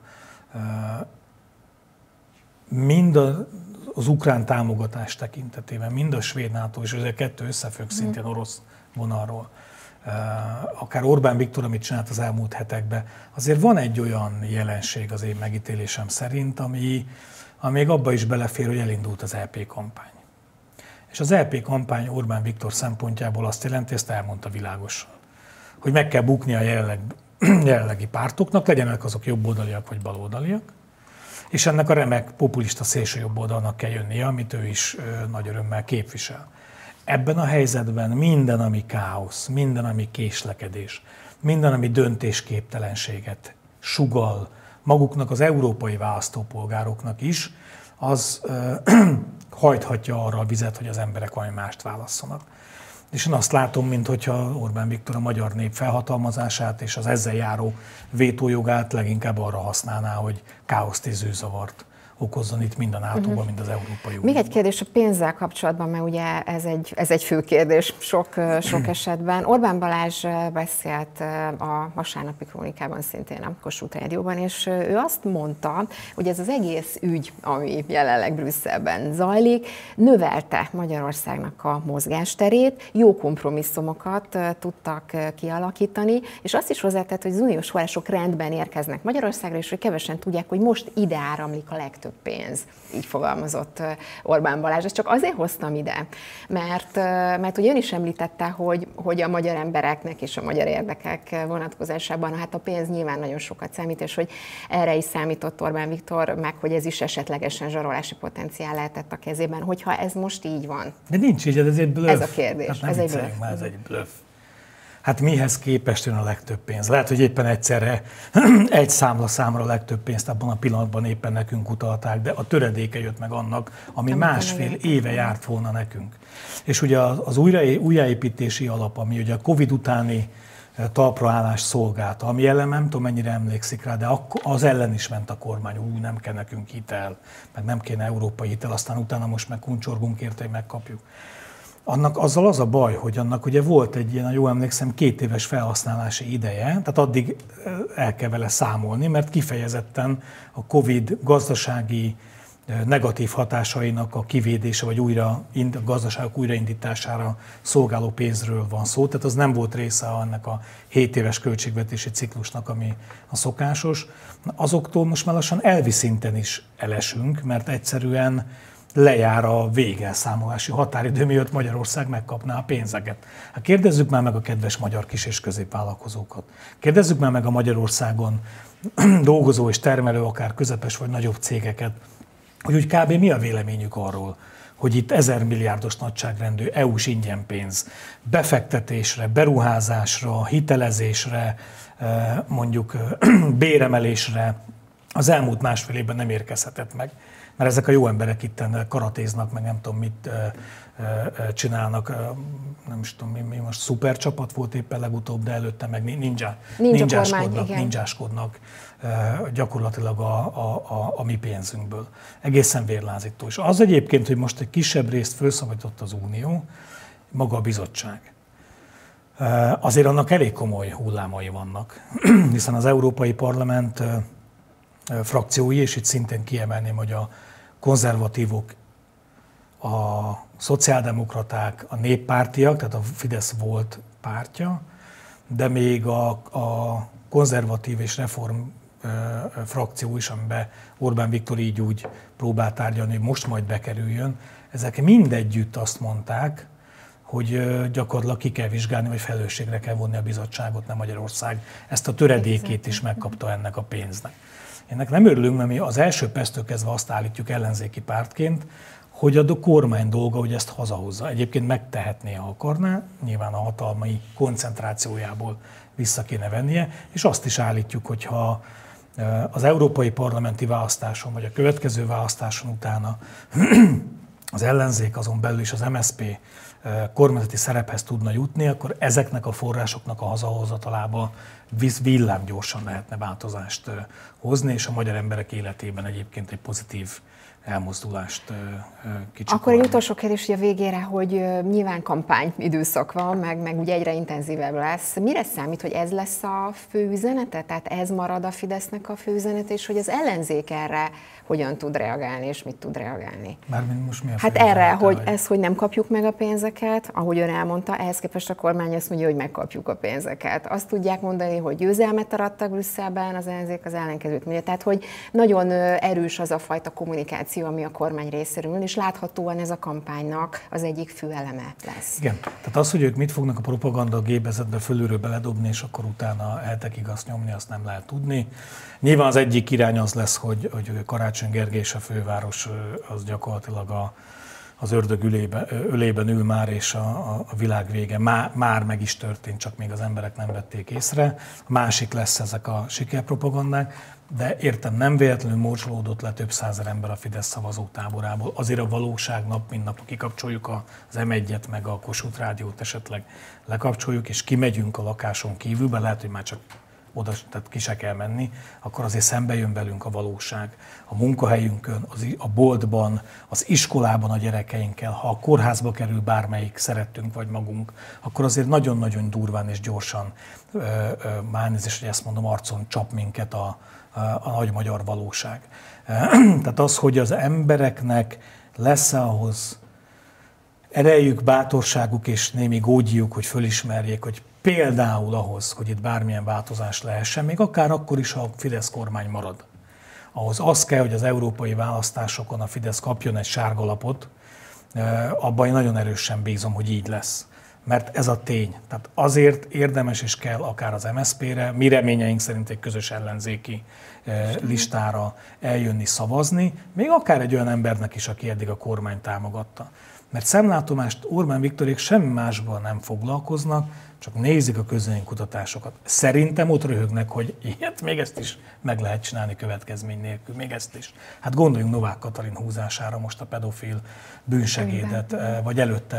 S8: mind az ukrán támogatás tekintetében, mind a svéd NATO, és ezek kettő összefügg szintén orosz vonalról, akár Orbán Viktor, amit csinált az elmúlt hetekben, azért van egy olyan jelenség az én megítélésem szerint, ami még abba is belefér, hogy elindult az EP kampány. És az EP kampány Orbán Viktor szempontjából azt jelenti, ezt elmondta világosan, hogy meg kell bukni a jelenlegi pártoknak, legyenek azok jobboldaliak vagy baloldaliak, és ennek a remek populista szélső jobboldalnak kell jönnie, amit ő is nagy örömmel képvisel. Ebben a helyzetben minden, ami káosz, minden, ami késlekedés, minden, ami döntésképtelenséget sugall maguknak, az európai választópolgároknak is, az hajthatja arra a vizet, hogy az emberek valami mást válasszanak. És én azt látom, minthogyha Orbán Viktor a magyar nép felhatalmazását és az ezzel járó vétójogát leginkább arra használná, hogy káoszt és zűrzavart okozzon itt mind a NATO-ban, mind az Európai Unióban.
S1: Még egy kérdés a pénzzel kapcsolatban, mert ugye ez egy fő kérdés sok esetben. Orbán Balázs beszélt a vasárnapi krónikában, szintén a Kossuth Rádióban, és ő azt mondta, hogy ez az egész ügy, ami jelenleg Brüsszelben zajlik, növelte Magyarországnak a mozgásterét, jó kompromisszumokat tudtak kialakítani, és azt is hozzátett, hogy az uniós források rendben érkeznek Magyarországra, és hogy kevesen tudják, hogy most ide áramlik a legtöbb legtöbb pénz. Így fogalmazott Orbán Balázs. Ezt csak azért hoztam ide, mert ugye ön is említette, hogy a magyar embereknek és a magyar érdekek vonatkozásában hát a pénz nyilván nagyon sokat számít, és hogy erre is számított Orbán Viktor, meg hogy ez is esetlegesen zsarolási potenciál lehetett a kezében, hogyha ez most így van.
S8: De nincs így, ez egy blöff.
S1: Ez a kérdés.
S8: Hát ez egy blöff. Hát mihez képest jön a legtöbb pénz? Lehet, hogy éppen egyszerre egy számra a legtöbb pénzt abban a pillanatban éppen nekünk utalták, de a töredéke jött meg annak, ami másfél éve járt volna nekünk. És ugye az újjáépítési alap, ami ugye a Covid utáni talpraállás szolgálta, ami ellen nem tudom mennyire emlékszik rá, de az ellen is ment a kormány, nem kell nekünk hitel, meg nem kéne európai hitel, aztán utána most meg kuncsorgunk érte, hogy megkapjuk. Azzal az a baj, hogy annak ugye volt egy ilyen, jól emlékszem, 2 éves felhasználási ideje, tehát addig el kell vele számolni, mert kifejezetten a Covid gazdasági negatív hatásainak a kivédése, vagy a gazdaságok újraindítására szolgáló pénzről van szó, tehát az nem volt része ennek a 7 éves költségvetési ciklusnak, ami a szokásos. Azoktól most már lassan elvi szinten is elesünk, mert egyszerűen lejár a végelszámolási határidő, miatt Magyarország megkapná a pénzeket. Hát kérdezzük már meg a kedves magyar kis- és középvállalkozókat. Kérdezzük már meg a Magyarországon dolgozó és termelő, akár közepes vagy nagyobb cégeket, hogy úgy kb. Mi a véleményük arról, hogy itt 1000 milliárdos nagyságrendű EU-s ingyenpénz befektetésre, beruházásra, hitelezésre, mondjuk béremelésre az elmúlt másfél évben nem érkezhetett meg. Mert ezek a jó emberek itten karatéznak, meg nem tudom mit csinálnak, nem is tudom mi most szupercsapat volt éppen legutóbb, de előtte meg ninjáskodnak gyakorlatilag a mi pénzünkből. Egészen vérlázító. És az egyébként, hogy most egy kisebb részt felszabadított az Unió, maga a bizottság. Azért annak elég komoly hullámai vannak, hiszen az Európai Parlament frakciói, és itt szintén kiemelném, hogy a konzervatívok, a szociáldemokraták, a néppártiak, tehát a Fidesz volt pártja, de még a konzervatív és reform frakció is, amiben Orbán Viktor így úgy próbált tárgyalni, hogy most majd bekerüljön, ezek mindegyütt azt mondták, hogy gyakorlatilag ki kell vizsgálni, vagy felelősségre kell vonni a bizottságot, nem Magyarország. Ezt a töredékét is megkapta ennek a pénznek. Ennek nem örülünk, mert mi az első perctől kezdve azt állítjuk ellenzéki pártként, hogy a kormány dolga, hogy ezt hazahozza. Egyébként megtehetné, ha akarná, nyilván a hatalmi koncentrációjából vissza kéne vennie, és azt is állítjuk, hogy ha az európai parlamenti választáson, vagy a következő választáson utána az ellenzék, azon belül is az MSZP kormányzati szerephez tudna jutni, akkor ezeknek a forrásoknak a hazahozatalába villámgyorsan lehetne változást hozni, és a magyar emberek életében egyébként egy pozitív elmozdulást kicsikorni.
S1: Akkor egy utolsó kérdés a végére, hogy nyilván kampány időszak van, meg ugye egyre intenzívebb lesz. Mire számít, hogy ez lesz a fő üzenete? Tehát ez marad a Fidesznek a fő üzenete, és hogy az ellenzék erre hogyan tud reagálni, és mit tud reagálni?
S8: Mármint most mi a
S1: hát erre, hogy nem kapjuk meg a pénzeket, ahogy ön elmondta, ehhez képest a kormány azt mondja, hogy megkapjuk a pénzeket. Azt tudják mondani, hogy győzelmet arattak Brüsszelben, az ellenzék az ellenkezőt mondja. Tehát, hogy nagyon erős az a fajta kommunikáció, ami a kormány részéről, és láthatóan ez a kampánynak az egyik fő eleme lesz.
S8: Igen, tehát az, hogy ők mit fognak a propaganda gépezetbe fölülről beledobni, és akkor utána eltekig azt nyomni, azt nem lehet tudni. Nyilván az egyik irány az lesz, hogy Karácsony Gergely és a főváros az gyakorlatilag az ördög ölében ül már, és a világ vége már meg is történt, csak még az emberek nem vették észre. A másik lesz ezek a sikerpropagandák, de értem, nem véletlenül morcsolódott le több százezer ember a Fidesz szavazótáborából. Azért a valóság nap, mint nap kikapcsoljuk az M1-et, meg a Kossuth Rádiót esetleg lekapcsoljuk, és kimegyünk a lakáson kívülbe, lehet, hogy már csak oda, tehát ki se kell menni, akkor azért szembe jön velünk a valóság. A munkahelyünkön, a boltban, az iskolában a gyerekeinkkel, ha a kórházba kerül bármelyik szerettünk vagy magunk, akkor azért nagyon-nagyon durván és gyorsan, már nézést, hogy ezt mondom, arcon csap minket a nagy magyar valóság. Tehát az, hogy az embereknek lesz-e ahhoz erejük, bátorságuk és némi gógyjuk, hogy fölismerjék, hogy például ahhoz, hogy itt bármilyen változás lehessen, még akár akkor is, ha a Fidesz kormány marad, ahhoz az kell, hogy az európai választásokon a Fidesz kapjon egy sárga lapot, abban én nagyon erősen bízom, hogy így lesz. Mert ez a tény. Tehát azért érdemes is kell akár az MSZP-re, mi reményeink szerint egy közös ellenzéki listára eljönni szavazni, még akár egy olyan embernek is, aki eddig a kormány támogatta. Mert szemlátomást Orbán Viktorék semmi másban nem foglalkoznak, csak nézik a közvéleménykutatásokat. Szerintem ott röhögnek, hogy ilyet, még ezt is meg lehet csinálni következmény nélkül, még ezt is. Hát gondoljunk Novák Katalin húzására most a pedofil bűnsegédet, vagy előtte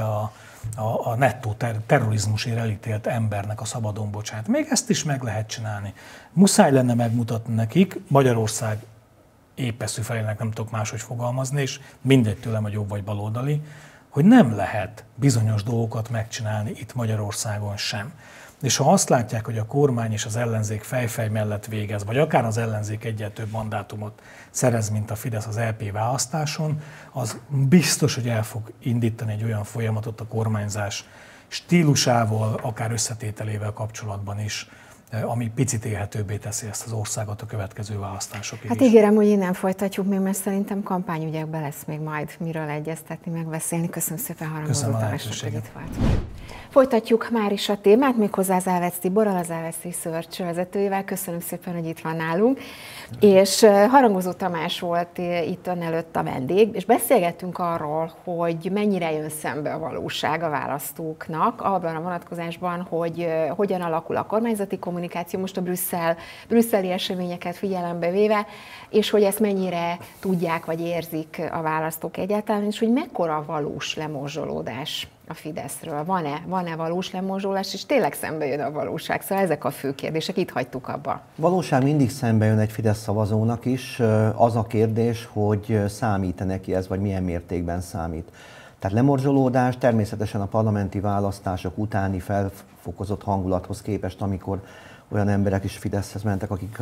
S8: a nettó terrorizmusért elítélt embernek a szabadon bocsát. Még ezt is meg lehet csinálni. Muszáj lenne megmutatni nekik, Magyarország épeszű felének nem tudok máshogy fogalmazni, és mindegy tőlem, hogy jobb vagy baloldali, hogy nem lehet bizonyos dolgokat megcsinálni itt Magyarországon sem. És ha azt látják, hogy a kormány és az ellenzék fejfej mellett végez, vagy akár az ellenzék egyel több mandátumot szerez, mint a Fidesz az LP választáson, az biztos, hogy el fog indítani egy olyan folyamatot a kormányzás stílusával, akár összetételével kapcsolatban is, ami picit élhetőbbé teszi ezt az országot a következő választásokig.
S1: Hát ígérem, hogy innen folytatjuk még, mert szerintem kampányügyekben lesz még majd miről egyeztetni, megbeszélni. Köszönöm szépen Harangozó Tamásnak, hogy itt volt. Folytatjuk már is a témát, méghozzá az Elvec Tiborral, az Elvec Research vezetőjével. Köszönöm szépen, hogy itt van nálunk. És Harangozó Tamás volt itt ön előtt a vendég, és beszélgettünk arról, hogy mennyire jön szembe a valóság a választóknak, abban a vonatkozásban, hogy hogyan alakul a kormányzati kommunikáció, most a brüsszeli eseményeket figyelembe véve, és hogy ezt mennyire tudják vagy érzik a választók egyáltalán, és hogy mekkora a valós lemorzsolódás a Fideszről. Van-e valós lemorzsolás, és tényleg szembe jön a valóság? Szóval ezek a fő kérdések, itt hagytuk abba.
S9: Valóság mindig szembe jön egy Fidesz szavazónak is. Az a kérdés, hogy számít-e neki ez, vagy milyen mértékben számít. Tehát lemorzsolódás természetesen a parlamenti választások utáni felfokozott hangulathoz képest, amikor olyan emberek is Fideszhez mentek, akik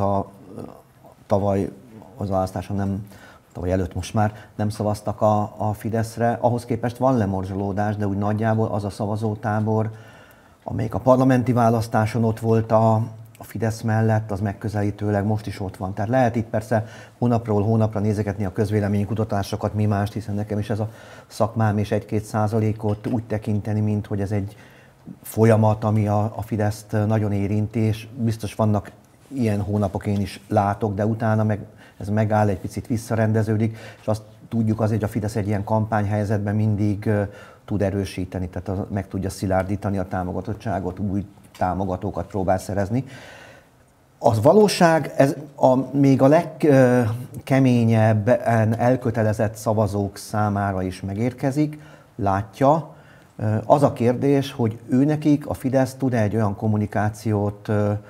S9: tavaly az választáson nem, tavaly előtt most már nem szavaztak a Fideszre. Ahhoz képest van lemorzsolódás, de úgy nagyjából az a szavazótábor, amelyik a parlamenti választáson ott volt a Fidesz mellett, az megközelítőleg most is ott van. Tehát lehet itt persze hónapról hónapra nézegetni a közvéleménykutatásokat, mi mást, hiszen nekem is ez a szakmám, és 1-2% úgy tekinteni, mint hogy ez egy folyamat, ami a Fideszt nagyon érinti, és biztos vannak ilyen hónapok, én is látok, de utána ez megáll, egy picit visszarendeződik, és azt tudjuk azért, hogy a Fidesz egy ilyen kampányhelyzetben mindig tud erősíteni, tehát meg tudja szilárdítani a támogatottságot, új támogatókat próbál szerezni. Az valóság, ez még a legkeményebben elkötelezett szavazók számára is megérkezik, látja. Az a kérdés, hogy őnekik a Fidesz tud-e egy olyan kommunikációt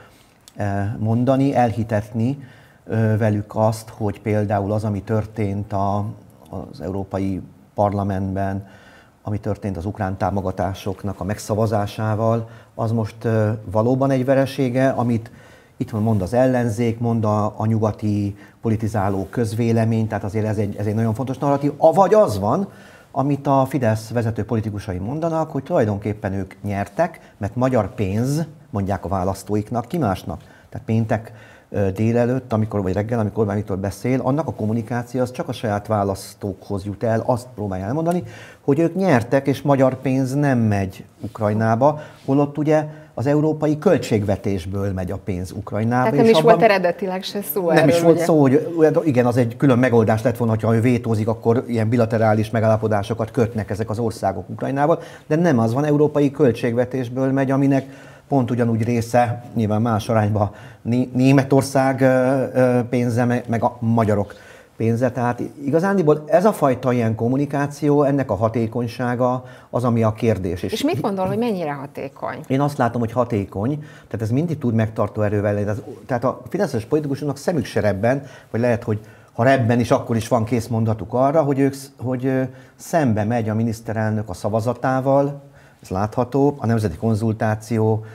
S9: mondani, elhitetni velük azt, hogy például az, ami történt az Európai Parlamentben, ami történt az ukrán támogatásoknak a megszavazásával, az most valóban egy veresége, amit itt mond az ellenzék, mond a nyugati politizáló közvélemény, tehát azért ez egy nagyon fontos narratív. Avagy az van, amit a Fidesz vezető politikusai mondanak, hogy tulajdonképpen ők nyertek, mert magyar pénz, mondják a választóiknak, ki másnak. Tehát péntek délelőtt, vagy reggel, amikor Orbán Viktor beszél, annak a kommunikáció az csak a saját választókhoz jut el, azt próbálja elmondani, hogy ők nyertek, és magyar pénz nem megy Ukrajnába, holott ugye az európai költségvetésből megy a pénz Ukrajnába.
S1: Tehát nem is volt eredetileg se szó erről.
S9: Nem is volt szó, hogy igen, az egy külön megoldás lett volna, ha ő vétózik, akkor ilyen bilaterális megállapodásokat kötnek ezek az országok Ukrajnával, de nem, az van, európai költségvetésből megy, aminek pont ugyanúgy része, nyilván más arányban Németország pénze, meg a magyarok pénze. Tehát igazándiból ez a fajta ilyen kommunikáció, ennek a hatékonysága az, ami a kérdés.
S1: És mit gondol, hogy mennyire hatékony?
S9: Én azt látom, hogy hatékony, tehát ez mindig tud megtartó erővel. Tehát a fideszes politikusoknak szemük se rebben, vagy lehet, hogy ha rebben is, akkor is van készmondatuk arra, hogy szembe megy a miniszterelnök a szavazatával, ez látható, a nemzeti konzultáció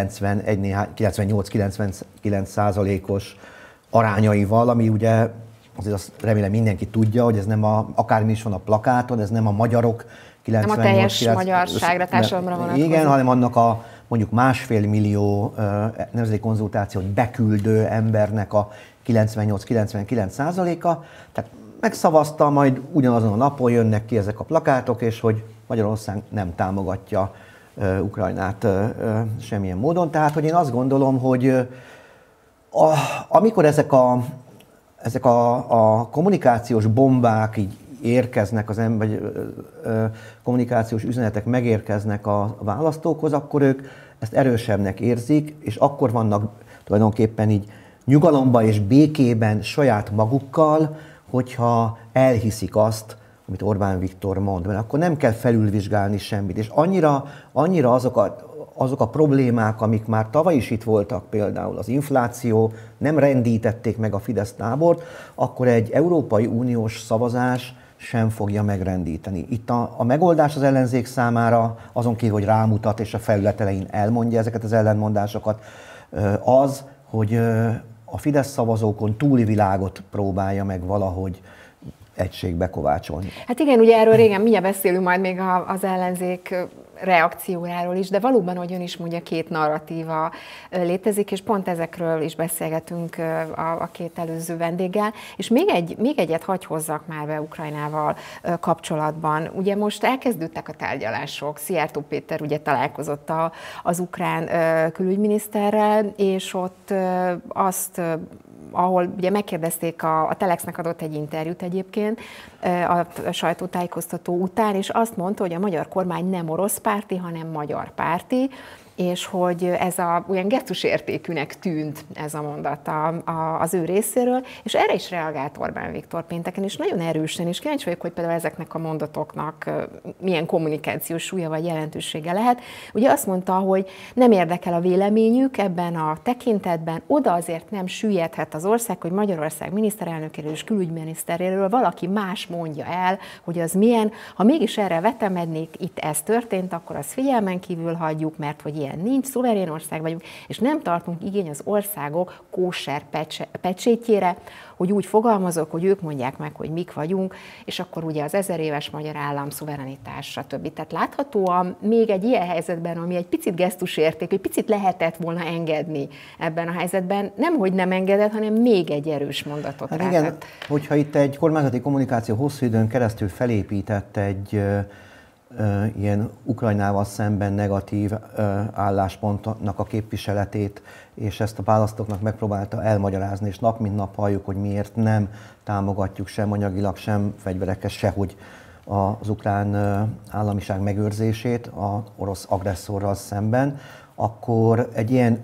S9: 98-99%-os arányaival, ami ugye, azért azt remélem mindenki tudja, hogy ez nem akármi is van a plakáton, ez nem a magyarok 98,
S1: nem a teljes magyarságra, társadalomra vonatkozik.
S9: Igen, hanem annak a mondjuk 1,5 millió nemzeti konzultációt beküldő embernek a 98-99%-a, tehát megszavazta, majd ugyanazon a napon jönnek ki ezek a plakátok, és hogy Magyarország nem támogatja Ukrajnát semmilyen módon. Tehát, hogy én azt gondolom, hogy amikor ezek a kommunikációs bombák így érkeznek, vagy kommunikációs üzenetek megérkeznek a választókhoz, akkor ők ezt erősebbnek érzik, és akkor vannak tulajdonképpen így nyugalomban és békében saját magukkal, hogyha elhiszik azt, amit Orbán Viktor mond, mert akkor nem kell felülvizsgálni semmit. És annyira azok a problémák, amik már tavaly is itt voltak, például az infláció, nem rendítették meg a Fidesz tábort, akkor egy Európai Uniós szavazás sem fogja megrendíteni. Itt a megoldás az ellenzék számára, azon kívül, hogy rámutat és a felület elején elmondja ezeket az ellentmondásokat, az, hogy a Fidesz szavazókon túli világot próbálja meg valahogy egységbe kovácsolni.
S1: Hát igen, ugye erről régen mindjárt beszélünk majd még az ellenzék reakciójáról is, de valóban, hogy ön is mondja, két narratíva létezik, és pont ezekről is beszélgetünk a két előző vendéggel. És még egyet hagy hozzak már be Ukrajnával kapcsolatban. Ugye most elkezdődtek a tárgyalások, Szijjártó Péter ugye találkozott az ukrán külügyminiszterrel, és ott ahol ugye megkérdezték, a Telexnek adott egy interjút egyébként a sajtótájékoztató után, és azt mondta, hogy a magyar kormány nem orosz párti, hanem magyar párti, és hogy ez olyan gesztusértékűnek tűnt ez a mondat az ő részéről, és erre is reagált Orbán Viktor pénteken, és nagyon erősen, és kíváncsi vagyok, hogy például ezeknek a mondatoknak milyen kommunikációs súlya vagy jelentősége lehet. Ugye azt mondta, hogy nem érdekel a véleményük ebben a tekintetben, oda azért nem süllyedhet az ország, hogy Magyarország miniszterelnökéről és külügyminiszteréről valaki más mondja el, hogy az milyen. Ha mégis erre vetemednék, itt ez történt, akkor azt figyelmen kívül hagyjuk, mert hogy ilyen nincs, szuverén ország vagyunk, és nem tartunk igény az országok kóser pecsétjére, hogy úgy fogalmazok, hogy ők mondják meg, hogy mik vagyunk, és akkor ugye az 1000 éves magyar állam, szuverenitás, stb. Tehát láthatóan még egy ilyen helyzetben, ami egy picit gesztusérték, egy picit lehetett volna engedni ebben a helyzetben, nem, hogy nem engedett, hanem még egy erős mondatot rátett.
S9: Igen, hogyha itt egy kormányzati kommunikáció hosszú időn keresztül felépített egy ilyen Ukrajnával szemben negatív álláspontnak a képviseletét, és ezt a választóknak megpróbálta elmagyarázni, és nap mint nap halljuk, hogy miért nem támogatjuk sem anyagilag, sem fegyverekkel, sehogy az ukrán államiság megőrzését az orosz agresszorral szemben, akkor egy ilyen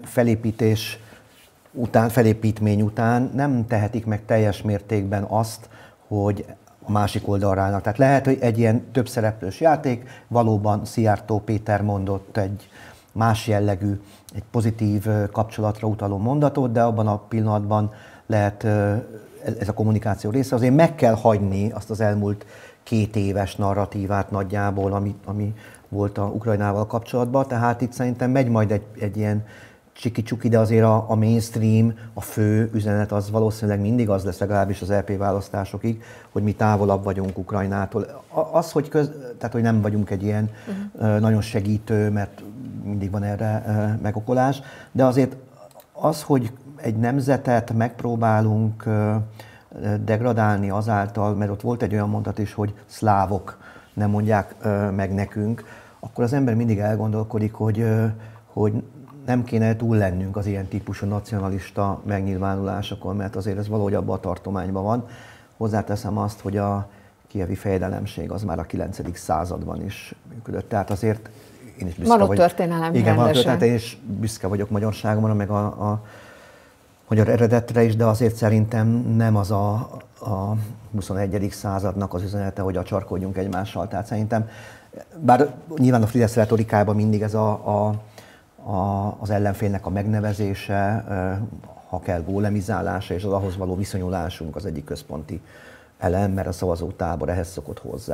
S9: felépítmény után nem tehetik meg teljes mértékben azt, hogy a másik oldalra állnak. Tehát lehet, hogy egy ilyen többszereplős játék, valóban Szijjártó Péter mondott egy más jellegű, egy pozitív kapcsolatra utaló mondatot, de abban a pillanatban lehet ez a kommunikáció része. Azért meg kell hagyni azt az elmúlt 2 éves narratívát nagyjából, ami volt a Ukrajnával kapcsolatban. Tehát itt szerintem megy majd egy ilyen csiki-csuki, de azért a mainstream, a fő üzenet az valószínűleg mindig az lesz, legalábbis az EP választásokig, hogy mi távolabb vagyunk Ukrajnától. Az, hogy tehát hogy nem vagyunk egy ilyen nagyon segítő, mert mindig van erre megokolás, de azért az, hogy egy nemzetet megpróbálunk degradálni azáltal, mert ott volt egy olyan mondat is, hogy szlávok nem mondják meg nekünk, akkor az ember mindig elgondolkodik, hogy nem kéne túl lennünk az ilyen típusú nacionalista megnyilvánulásokon, mert azért ez valahogy abban a tartományban van. Hozzáteszem azt, hogy a kijevi fejedelemség az már a 9. században is működött. Tehát azért én is büszke vagyok.
S1: Történelem.
S9: Igen, van történelem, én is büszke vagyok magyarságomra, meg a magyar eredetre is, de azért szerintem nem az a 21. századnak az üzenete, hogy acsarkodjunk egymással. Tehát szerintem, bár nyilván a Fidesz retorikában mindig ez az ellenfélnek a megnevezése, ha kell gólemizálása, és az ahhoz való viszonyulásunk az egyik központi elem, mert a szavazótábor ehhez szokott hozzá.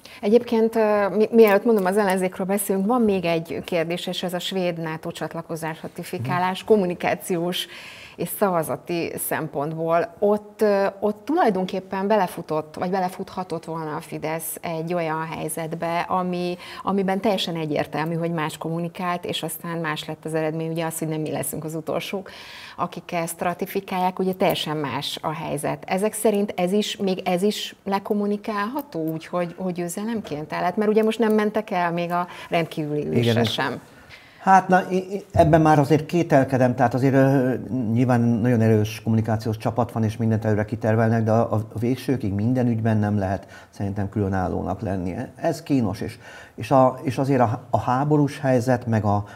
S1: Egyébként, mielőtt mondom, az ellenzékről beszélünk, van még egy kérdés, és ez a svéd NATO csatlakozás ratifikálás, kommunikációs és szavazati szempontból. Ott tulajdonképpen belefutott, vagy belefuthatott volna a Fidesz egy olyan helyzetbe, amiben teljesen egyértelmű, hogy más kommunikált, és aztán más lett az eredmény, ugye az, hogy nem mi leszünk az utolsók, akik ezt ratifikálják, ugye teljesen más a helyzet. Ezek szerint ez is lekommunikálható úgy, hogy győzelemként állt? Mert ugye most nem mentek el még a rendkívüli ülésre sem.
S9: Hát na, ebben már azért kételkedem, tehát azért nyilván nagyon erős kommunikációs csapat van, és mindent előre kitervelnek, de a végsőkig minden ügyben nem lehet szerintem különállónak lenni. Ez kínos, és azért a háborús helyzet, meg a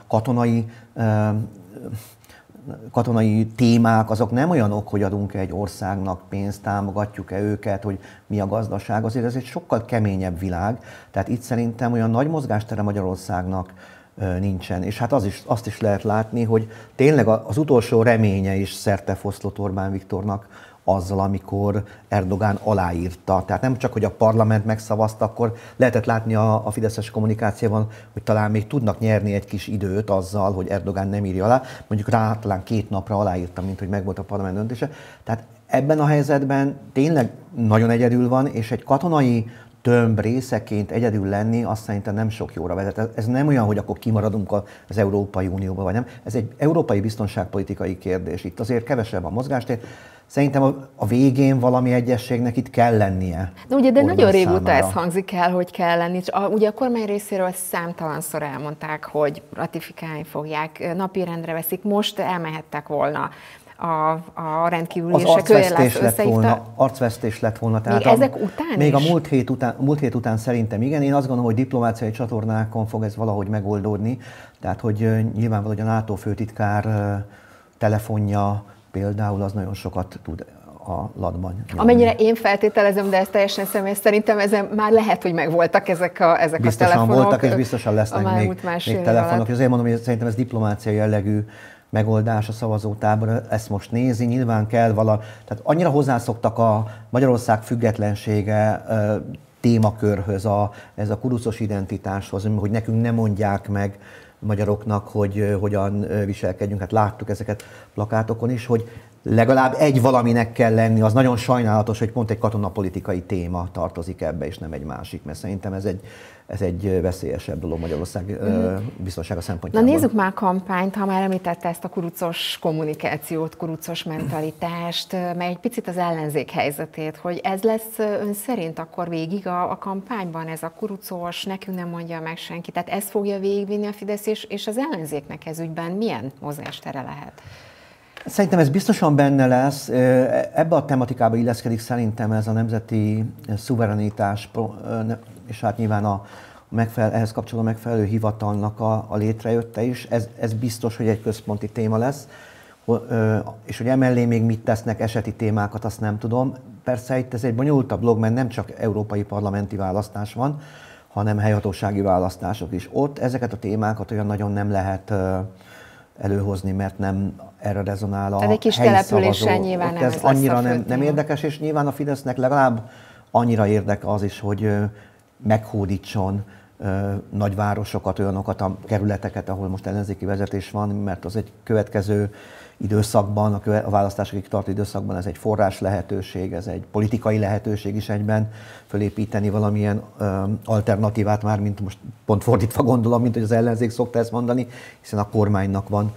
S9: katonai témák, azok nem olyanok, hogy adunk egy országnak pénzt, támogatjuk-e őket, hogy mi a gazdaság, azért ez egy sokkal keményebb világ, tehát itt szerintem olyan nagy mozgástere Magyarországnak nincsen. És hát azt is lehet látni, hogy tényleg az utolsó reménye is szertefoszlott Orbán Viktornak azzal, amikor Erdogán aláírta. Tehát nem csak, hogy a parlament megszavazta, akkor lehetett látni a fideszes kommunikációban, hogy talán még tudnak nyerni egy kis időt azzal, hogy Erdogán nem írja alá. Mondjuk rá talán 2 napra aláírta, mint hogy megvolt a parlament döntése. Tehát ebben a helyzetben tényleg nagyon egyedül van, és egy katonai tömb részeként egyedül lenni, azt szerintem nem sok jóra vezet. Ez nem olyan, hogy akkor kimaradunk az Európai Unióba, vagy nem. Ez egy európai biztonságpolitikai kérdés. Itt azért kevesebb a mozgástér. Szerintem a végén valami egyességnek itt kell lennie.
S1: De ugye, de
S9: Orbán
S1: nagyon régóta
S9: számára.
S1: ez hangzik el, hogy kell lenni. Ugye a kormány részéről számtalanszor elmondták, hogy ratifikálni fogják, napirendre veszik, most elmehettek volna a rendkívüli
S9: arcvesztés lett volna.
S1: Tehát még ezek után
S9: még
S1: is?
S9: A múlt hét után szerintem igen. Én azt gondolom, hogy diplomáciai csatornákon fog ez valahogy megoldódni. Tehát, hogy nyilvánvalóan a NATO főtitkár telefonja például az nagyon sokat tud a latban nyomni.
S1: Amennyire én feltételezem, de ez teljesen személyes, szerintem ezen már lehet, hogy megvoltak ezek a
S9: biztosan
S1: telefonok.
S9: Voltak, és biztosan lesznek még telefonok. És azért mondom, hogy szerintem ez diplomáciai jellegű megoldás, a szavazótábor ezt most nézi, nyilván kell tehát annyira hozzászoktak a Magyarország függetlensége témakörhöz, ez a kurucos identitáshoz, hogy nekünk nem mondják meg magyaroknak, hogy hogyan viselkedjünk. Hát láttuk ezeket plakátokon is, hogy legalább egy valaminek kell lenni, az nagyon sajnálatos, hogy pont egy katonapolitikai téma tartozik ebbe, és nem egy másik, mert szerintem ez egy veszélyesebb dolog Magyarország biztonsága szempontjából.
S1: Na nézzük már a kampányt, ha már említette ezt a kurucos kommunikációt, kurucos mentalitást, meg egy picit az ellenzék helyzetét, hogy ez lesz ön szerint akkor végig a kampányban, ez a kurucos, nekünk nem mondja meg senki, tehát ez fogja végigvinni a Fidesz, és az ellenzéknek ez ügyben milyen mozgástere lehet?
S9: Szerintem ez biztosan benne lesz. Ebbe a tematikába illeszkedik szerintem ez a nemzeti szuverenitás, és hát nyilván ehhez kapcsolódó megfelelő hivatalnak a létrejötte is. Ez biztos, hogy egy központi téma lesz. És hogy emellé még mit tesznek eseti témákat, azt nem tudom. Persze itt ez egy bonyolultabb dolog, mert nem csak európai parlamenti választás van, hanem helyhatósági választások is. Ott ezeket a témákat olyan nagyon nem lehet előhozni, mert nem erre rezonál a
S1: egy kis településsel nyilván nem
S9: ez annyira nem érdekes, és nyilván a Fidesznek legalább annyira érdeke az is, hogy meghódítson nagyvárosokat, olyanokat a kerületeket, ahol most ellenzéki vezetés van, mert az egy következő időszakban, a választásokig tartó időszakban ez egy forrás lehetőség, ez egy politikai lehetőség is egyben, fölépíteni valamilyen alternatívát már, mint most pont fordítva gondolom, mint hogy az ellenzék szokta ezt mondani, hiszen a kormánynak van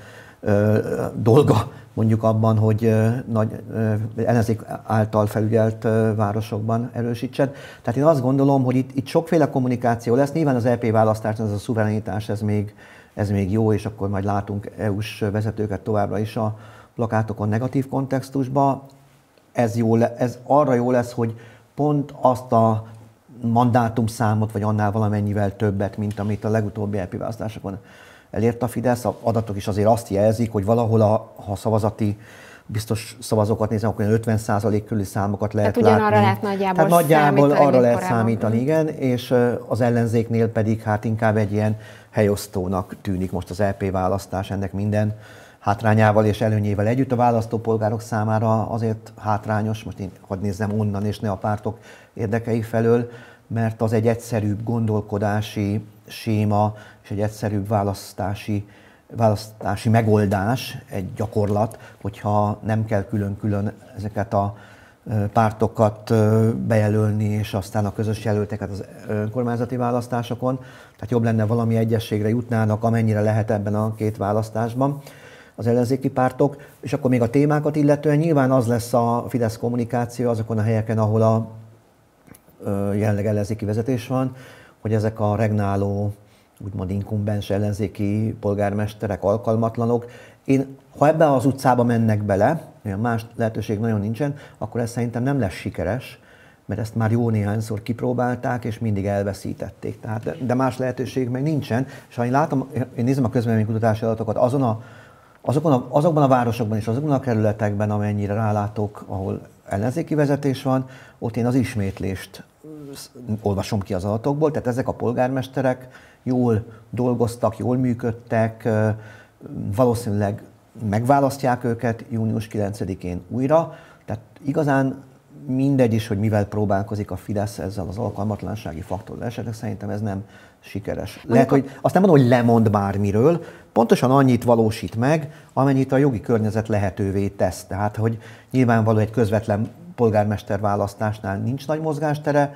S9: dolga mondjuk abban, hogy nagy ellenzék által felügyelt városokban erősítsen. Tehát én azt gondolom, hogy itt sokféle kommunikáció lesz. Nyilván az EP választás, ez a szuverenitás, ez még jó, és akkor majd látunk EU-s vezetőket továbbra is a plakátokon negatív kontextusban. Ez arra jó lesz, hogy pont azt a mandátumszámot, vagy annál valamennyivel többet, mint amit a legutóbbi EP választásokon elért a Fidesz. Az adatok is azért azt jelzik, hogy valahol ha szavazati biztos szavazókat nézem, akkor 50% körüli számokat lehet látni.
S1: Ugyanarra lehet nagyjából
S9: tehát nagyjából arra lehet
S1: korábban
S9: számítani, igen, és az ellenzéknél pedig hát inkább egy ilyen helyosztónak tűnik most az EP választás, ennek minden hátrányával és előnyével együtt. A választópolgárok számára azért hátrányos, most én hadd nézzem onnan és ne a pártok érdekei felől, mert az egy egyszerűbb gondolkodási séma és egy egyszerűbb választási megoldás, egy gyakorlat, hogyha nem kell külön-külön ezeket a pártokat bejelölni, és aztán a közös jelölteket az önkormányzati választásokon. Tehát jobb lenne valami egyességre jutnának, amennyire lehet ebben a két választásban az ellenzéki pártok. És akkor még a témákat illetően nyilván az lesz a Fidesz kommunikáció azokon a helyeken, ahol a jelenleg ellenzéki vezetés van, hogy ezek a regnáló, úgymond inkumbens ellenzéki polgármesterek alkalmatlanok. Ha ebbe az utcába mennek bele, olyan más lehetőség nagyon nincsen, akkor ez szerintem nem lesz sikeres, mert ezt már jó néhányszor kipróbálták, és mindig elveszítették. Tehát, de más lehetőség meg nincsen. És ha én nézem a közvéleménykutatási adatokat azokban a városokban és azokban a kerületekben, amennyire rálátok, ahol ellenzéki vezetés van, ott én az ismétlést olvasom ki az adatokból, tehát ezek a polgármesterek jól dolgoztak, jól működtek, valószínűleg megválasztják őket június 9-én újra, tehát igazán mindegy is, hogy mivel próbálkozik a Fidesz ezzel az alkalmatlansági faktorral, esetleg szerintem ez nem sikeres. Lehet, hogy azt nem mondom, hogy lemond bármiről, pontosan annyit valósít meg, amennyit a jogi környezet lehetővé tesz. Tehát, hogy nyilvánvaló egy közvetlen polgármester választásnál nincs nagy mozgástere.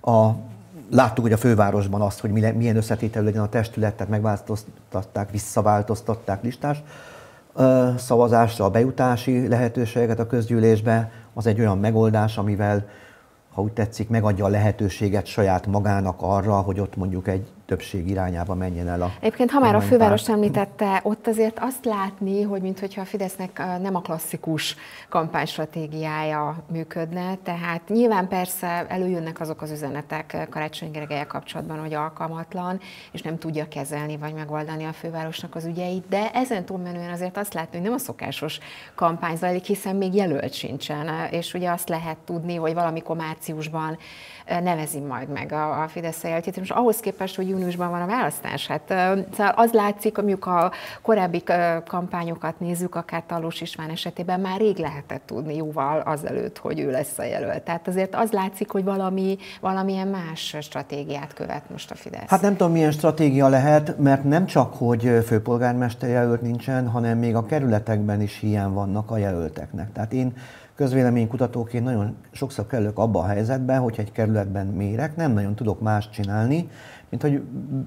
S9: Láttuk, hogy a fővárosban azt, hogy milyen összetételű legyen a testület, tehát megváltoztatták, visszaváltoztatták listás szavazásra a bejutási lehetőséget a közgyűlésbe. Az egy olyan megoldás, amivel, ha úgy tetszik, megadja a lehetőséget saját magának arra, hogy ott mondjuk egy többség irányába menjen el a...
S1: Egyébként, ha már a fővárost említette, ott azért azt látni, hogy minthogyha a Fidesznek nem a klasszikus kampánystratégiája működne, tehát nyilván persze előjönnek azok az üzenetek Karácsony Gergellyel kapcsolatban, hogy alkalmatlan, és nem tudja kezelni vagy megoldani a fővárosnak az ügyeit, de ezen túlmenően azért azt látni, hogy nem a szokásos kampány zajlik, hiszen még jelölt sincsen, és ugye azt lehet tudni, hogy valamikor márciusban nevezi majd meg a Fidesz jelöltjét, és ahhoz képest, hogy júniusban van a választás. Hát szóval az látszik, amikor a korábbi kampányokat nézzük, akár Talós István esetében már rég lehetett tudni jóval azelőtt, hogy ő lesz a jelölt. Tehát azért az látszik, hogy valamilyen más stratégiát követ most a Fidesz.
S9: Hát nem tudom, milyen stratégia lehet, mert nem csak, hogy főpolgármester jelölt nincsen, hanem még a kerületekben is hiány vannak a jelölteknek. Tehát én közvéleménykutatóként nagyon sokszor kerülök abba a helyzetben, hogyha egy kerületben mérek, nem nagyon tudok mást csinálni, mint hogy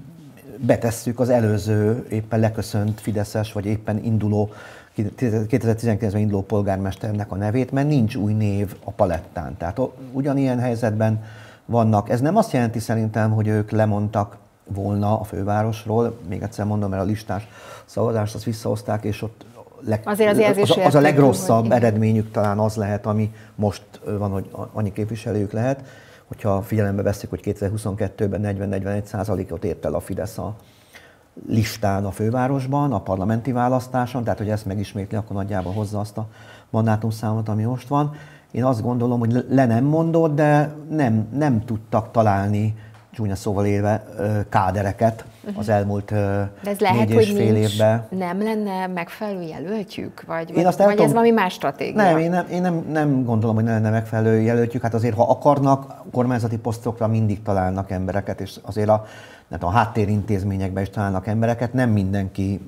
S9: betesszük az előző éppen leköszönt fideszes, vagy éppen induló, 2019-ben induló polgármesternek a nevét, mert nincs új név a palettán. Tehát ugyanilyen helyzetben vannak. Ez nem azt jelenti szerintem, hogy ők lemondtak volna a fővárosról, még egyszer mondom, mert a listás szavazást azt visszahozták, és ott az a legrosszabb eredményük talán az lehet, ami most van, hogy annyi képviselőjük lehet, hogyha figyelembe veszik, hogy 2022-ben 40-41%-ot ért el a Fidesz a listán a fővárosban, a parlamenti választáson, tehát hogy ezt megismétli, akkor nagyjából hozza azt a mandátumszámot, ami most van. Én azt gondolom, hogy le nem mondott, de nem tudtak találni, csúnya szóval élve, kádereket az elmúlt 4,5 évben.
S1: Nem lenne megfelelő jelöltjük? Vagy ez valami más stratégia?
S9: Nem, én nem gondolom, hogy ne lenne megfelelő jelöltjük. Hát azért, ha akarnak, kormányzati posztokra mindig találnak embereket, és azért a háttérintézményekben is találnak embereket. Nem mindenki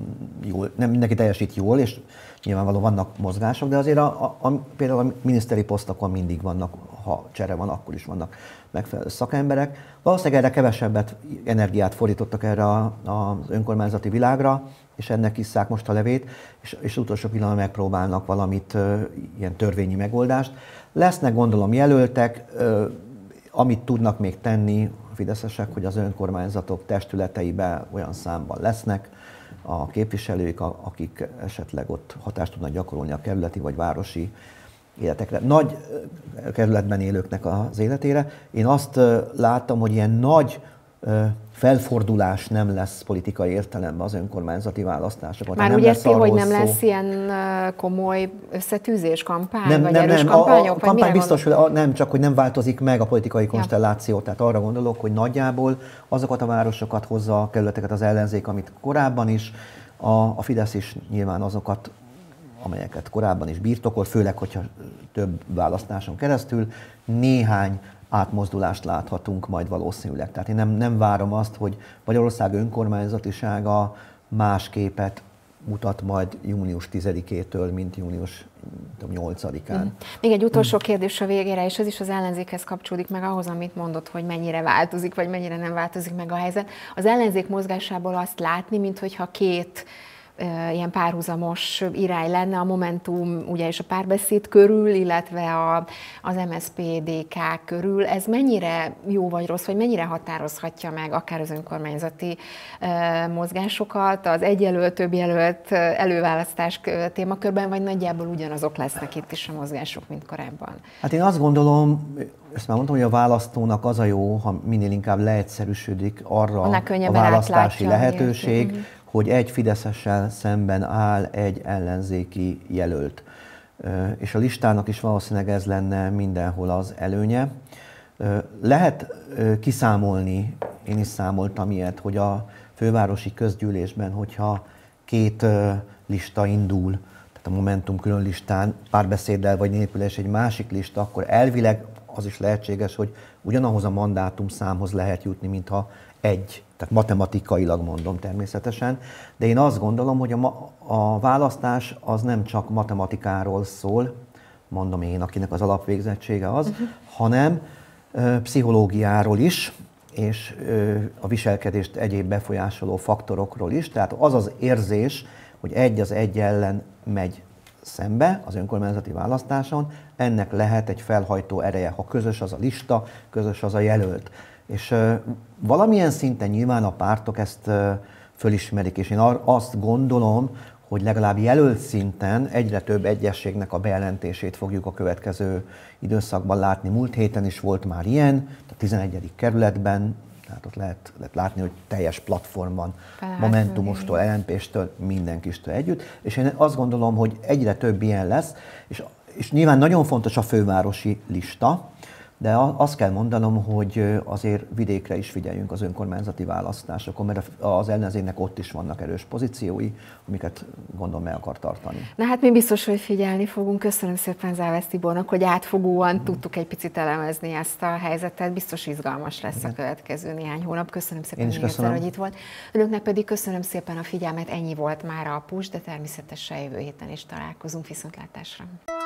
S9: teljesít jól, és nyilvánvalóan vannak mozgások, de azért például a miniszteri posztokon mindig vannak, ha csere van, akkor is vannak megfelelő szakemberek. Valószínűleg erre kevesebbet energiát fordítottak erre az önkormányzati világra, és ennek isszák most a levét, és utolsó pillanatban megpróbálnak valamit, ilyen törvényi megoldást. Lesznek, gondolom, jelöltek, amit tudnak még tenni a fideszesek, hogy az önkormányzatok testületeiben olyan számban lesznek a képviselők, akik esetleg ott hatást tudnak gyakorolni a kerületi vagy városi életekre, nagy kerületben élőknek az életére. Én azt láttam, hogy ilyen nagy felfordulás nem lesz politikai értelemben az önkormányzati választásokon.
S1: Már úgy érti, hogy nem lesz ilyen komoly összetűzés, kampány, vagy erős kampányok?
S9: A kampány biztos, hogy nem, csak hogy nem változik meg a politikai konstelláció. Tehát arra gondolok, hogy nagyjából azokat a városokat hozza, a kerületeket az ellenzék, amit korábban is, a Fidesz is nyilván azokat amelyeket korábban is birtokolt, főleg, hogyha több választáson keresztül, néhány átmozdulást láthatunk majd valószínűleg. Tehát én nem várom azt, hogy Magyarország önkormányzatisága más képet mutat majd június 10-től, mint június 8-án.
S1: Még egy utolsó kérdés a végére, és ez is az ellenzékhez kapcsolódik meg ahhoz, amit mondott, hogy mennyire változik, vagy mennyire nem változik meg a helyzet. Az ellenzék mozgásából azt látni, minthogyha két ilyen párhuzamos irány lenne, a Momentum ugye és a Párbeszéd körül, illetve az MSZP-DK körül. Ez mennyire jó vagy rossz, vagy mennyire határozhatja meg akár az önkormányzati mozgásokat, az egyjelölt, többjelölt előválasztás témakörben, vagy nagyjából ugyanazok lesznek itt is a mozgások, mint korábban?
S9: Hát én azt gondolom, ezt már mondtam, hogy a választónak az a jó, ha minél inkább leegyszerűsödik arra a választási lehetőség, hogy egy fideszessel szemben áll egy ellenzéki jelölt. És a listának is valószínűleg ez lenne mindenhol az előnye. Lehet kiszámolni, én is számoltam ilyet, hogy a fővárosi közgyűlésben, hogyha két lista indul, tehát a Momentum külön listán, Párbeszéddel vagy Népülés egy másik lista, akkor elvileg az is lehetséges, hogy ugyanahoz a mandátumszámhoz lehet jutni, mintha egy. Tehát matematikailag mondom természetesen, de én azt gondolom, hogy a választás az nem csak matematikáról szól, mondom én, akinek az alapvégzettsége az, hanem pszichológiáról is, és a viselkedést egyéb befolyásoló faktorokról is. Tehát az az érzés, hogy egy az egy ellen megy szembe az önkormányzati választáson, ennek lehet egy felhajtó ereje, ha közös az a lista, közös az a jelölt. És valamilyen szinten nyilván a pártok ezt fölismerik, és én azt gondolom, hogy legalább jelölt szinten egyre több egyességnek a bejelentését fogjuk a következő időszakban látni. Múlt héten is volt már ilyen, a 11. kerületben, tehát ott lehet látni, hogy teljes platform van, Momentumostól, LMP-stől, mindenkistől együtt, és én azt gondolom, hogy egyre több ilyen lesz, és nyilván nagyon fontos a fővárosi lista, de azt kell mondanom, hogy azért vidékre is figyeljünk az önkormányzati választásokon, mert az ellenzéknek ott is vannak erős pozíciói, amiket gondolom meg akar tartani.
S1: Na hát mi biztos, hogy figyelni fogunk. Köszönöm szépen Závesz Tibornak, hogy átfogóan tudtuk egy picit elemezni ezt a helyzetet. Biztos izgalmas lesz a következő néhány hónap. Köszönöm szépen még egyszer, hogy itt volt. Önöknek pedig köszönöm szépen a figyelmet. Ennyi volt már a Push, de természetesen jövő héten is találkozunk. Viszontlátásra!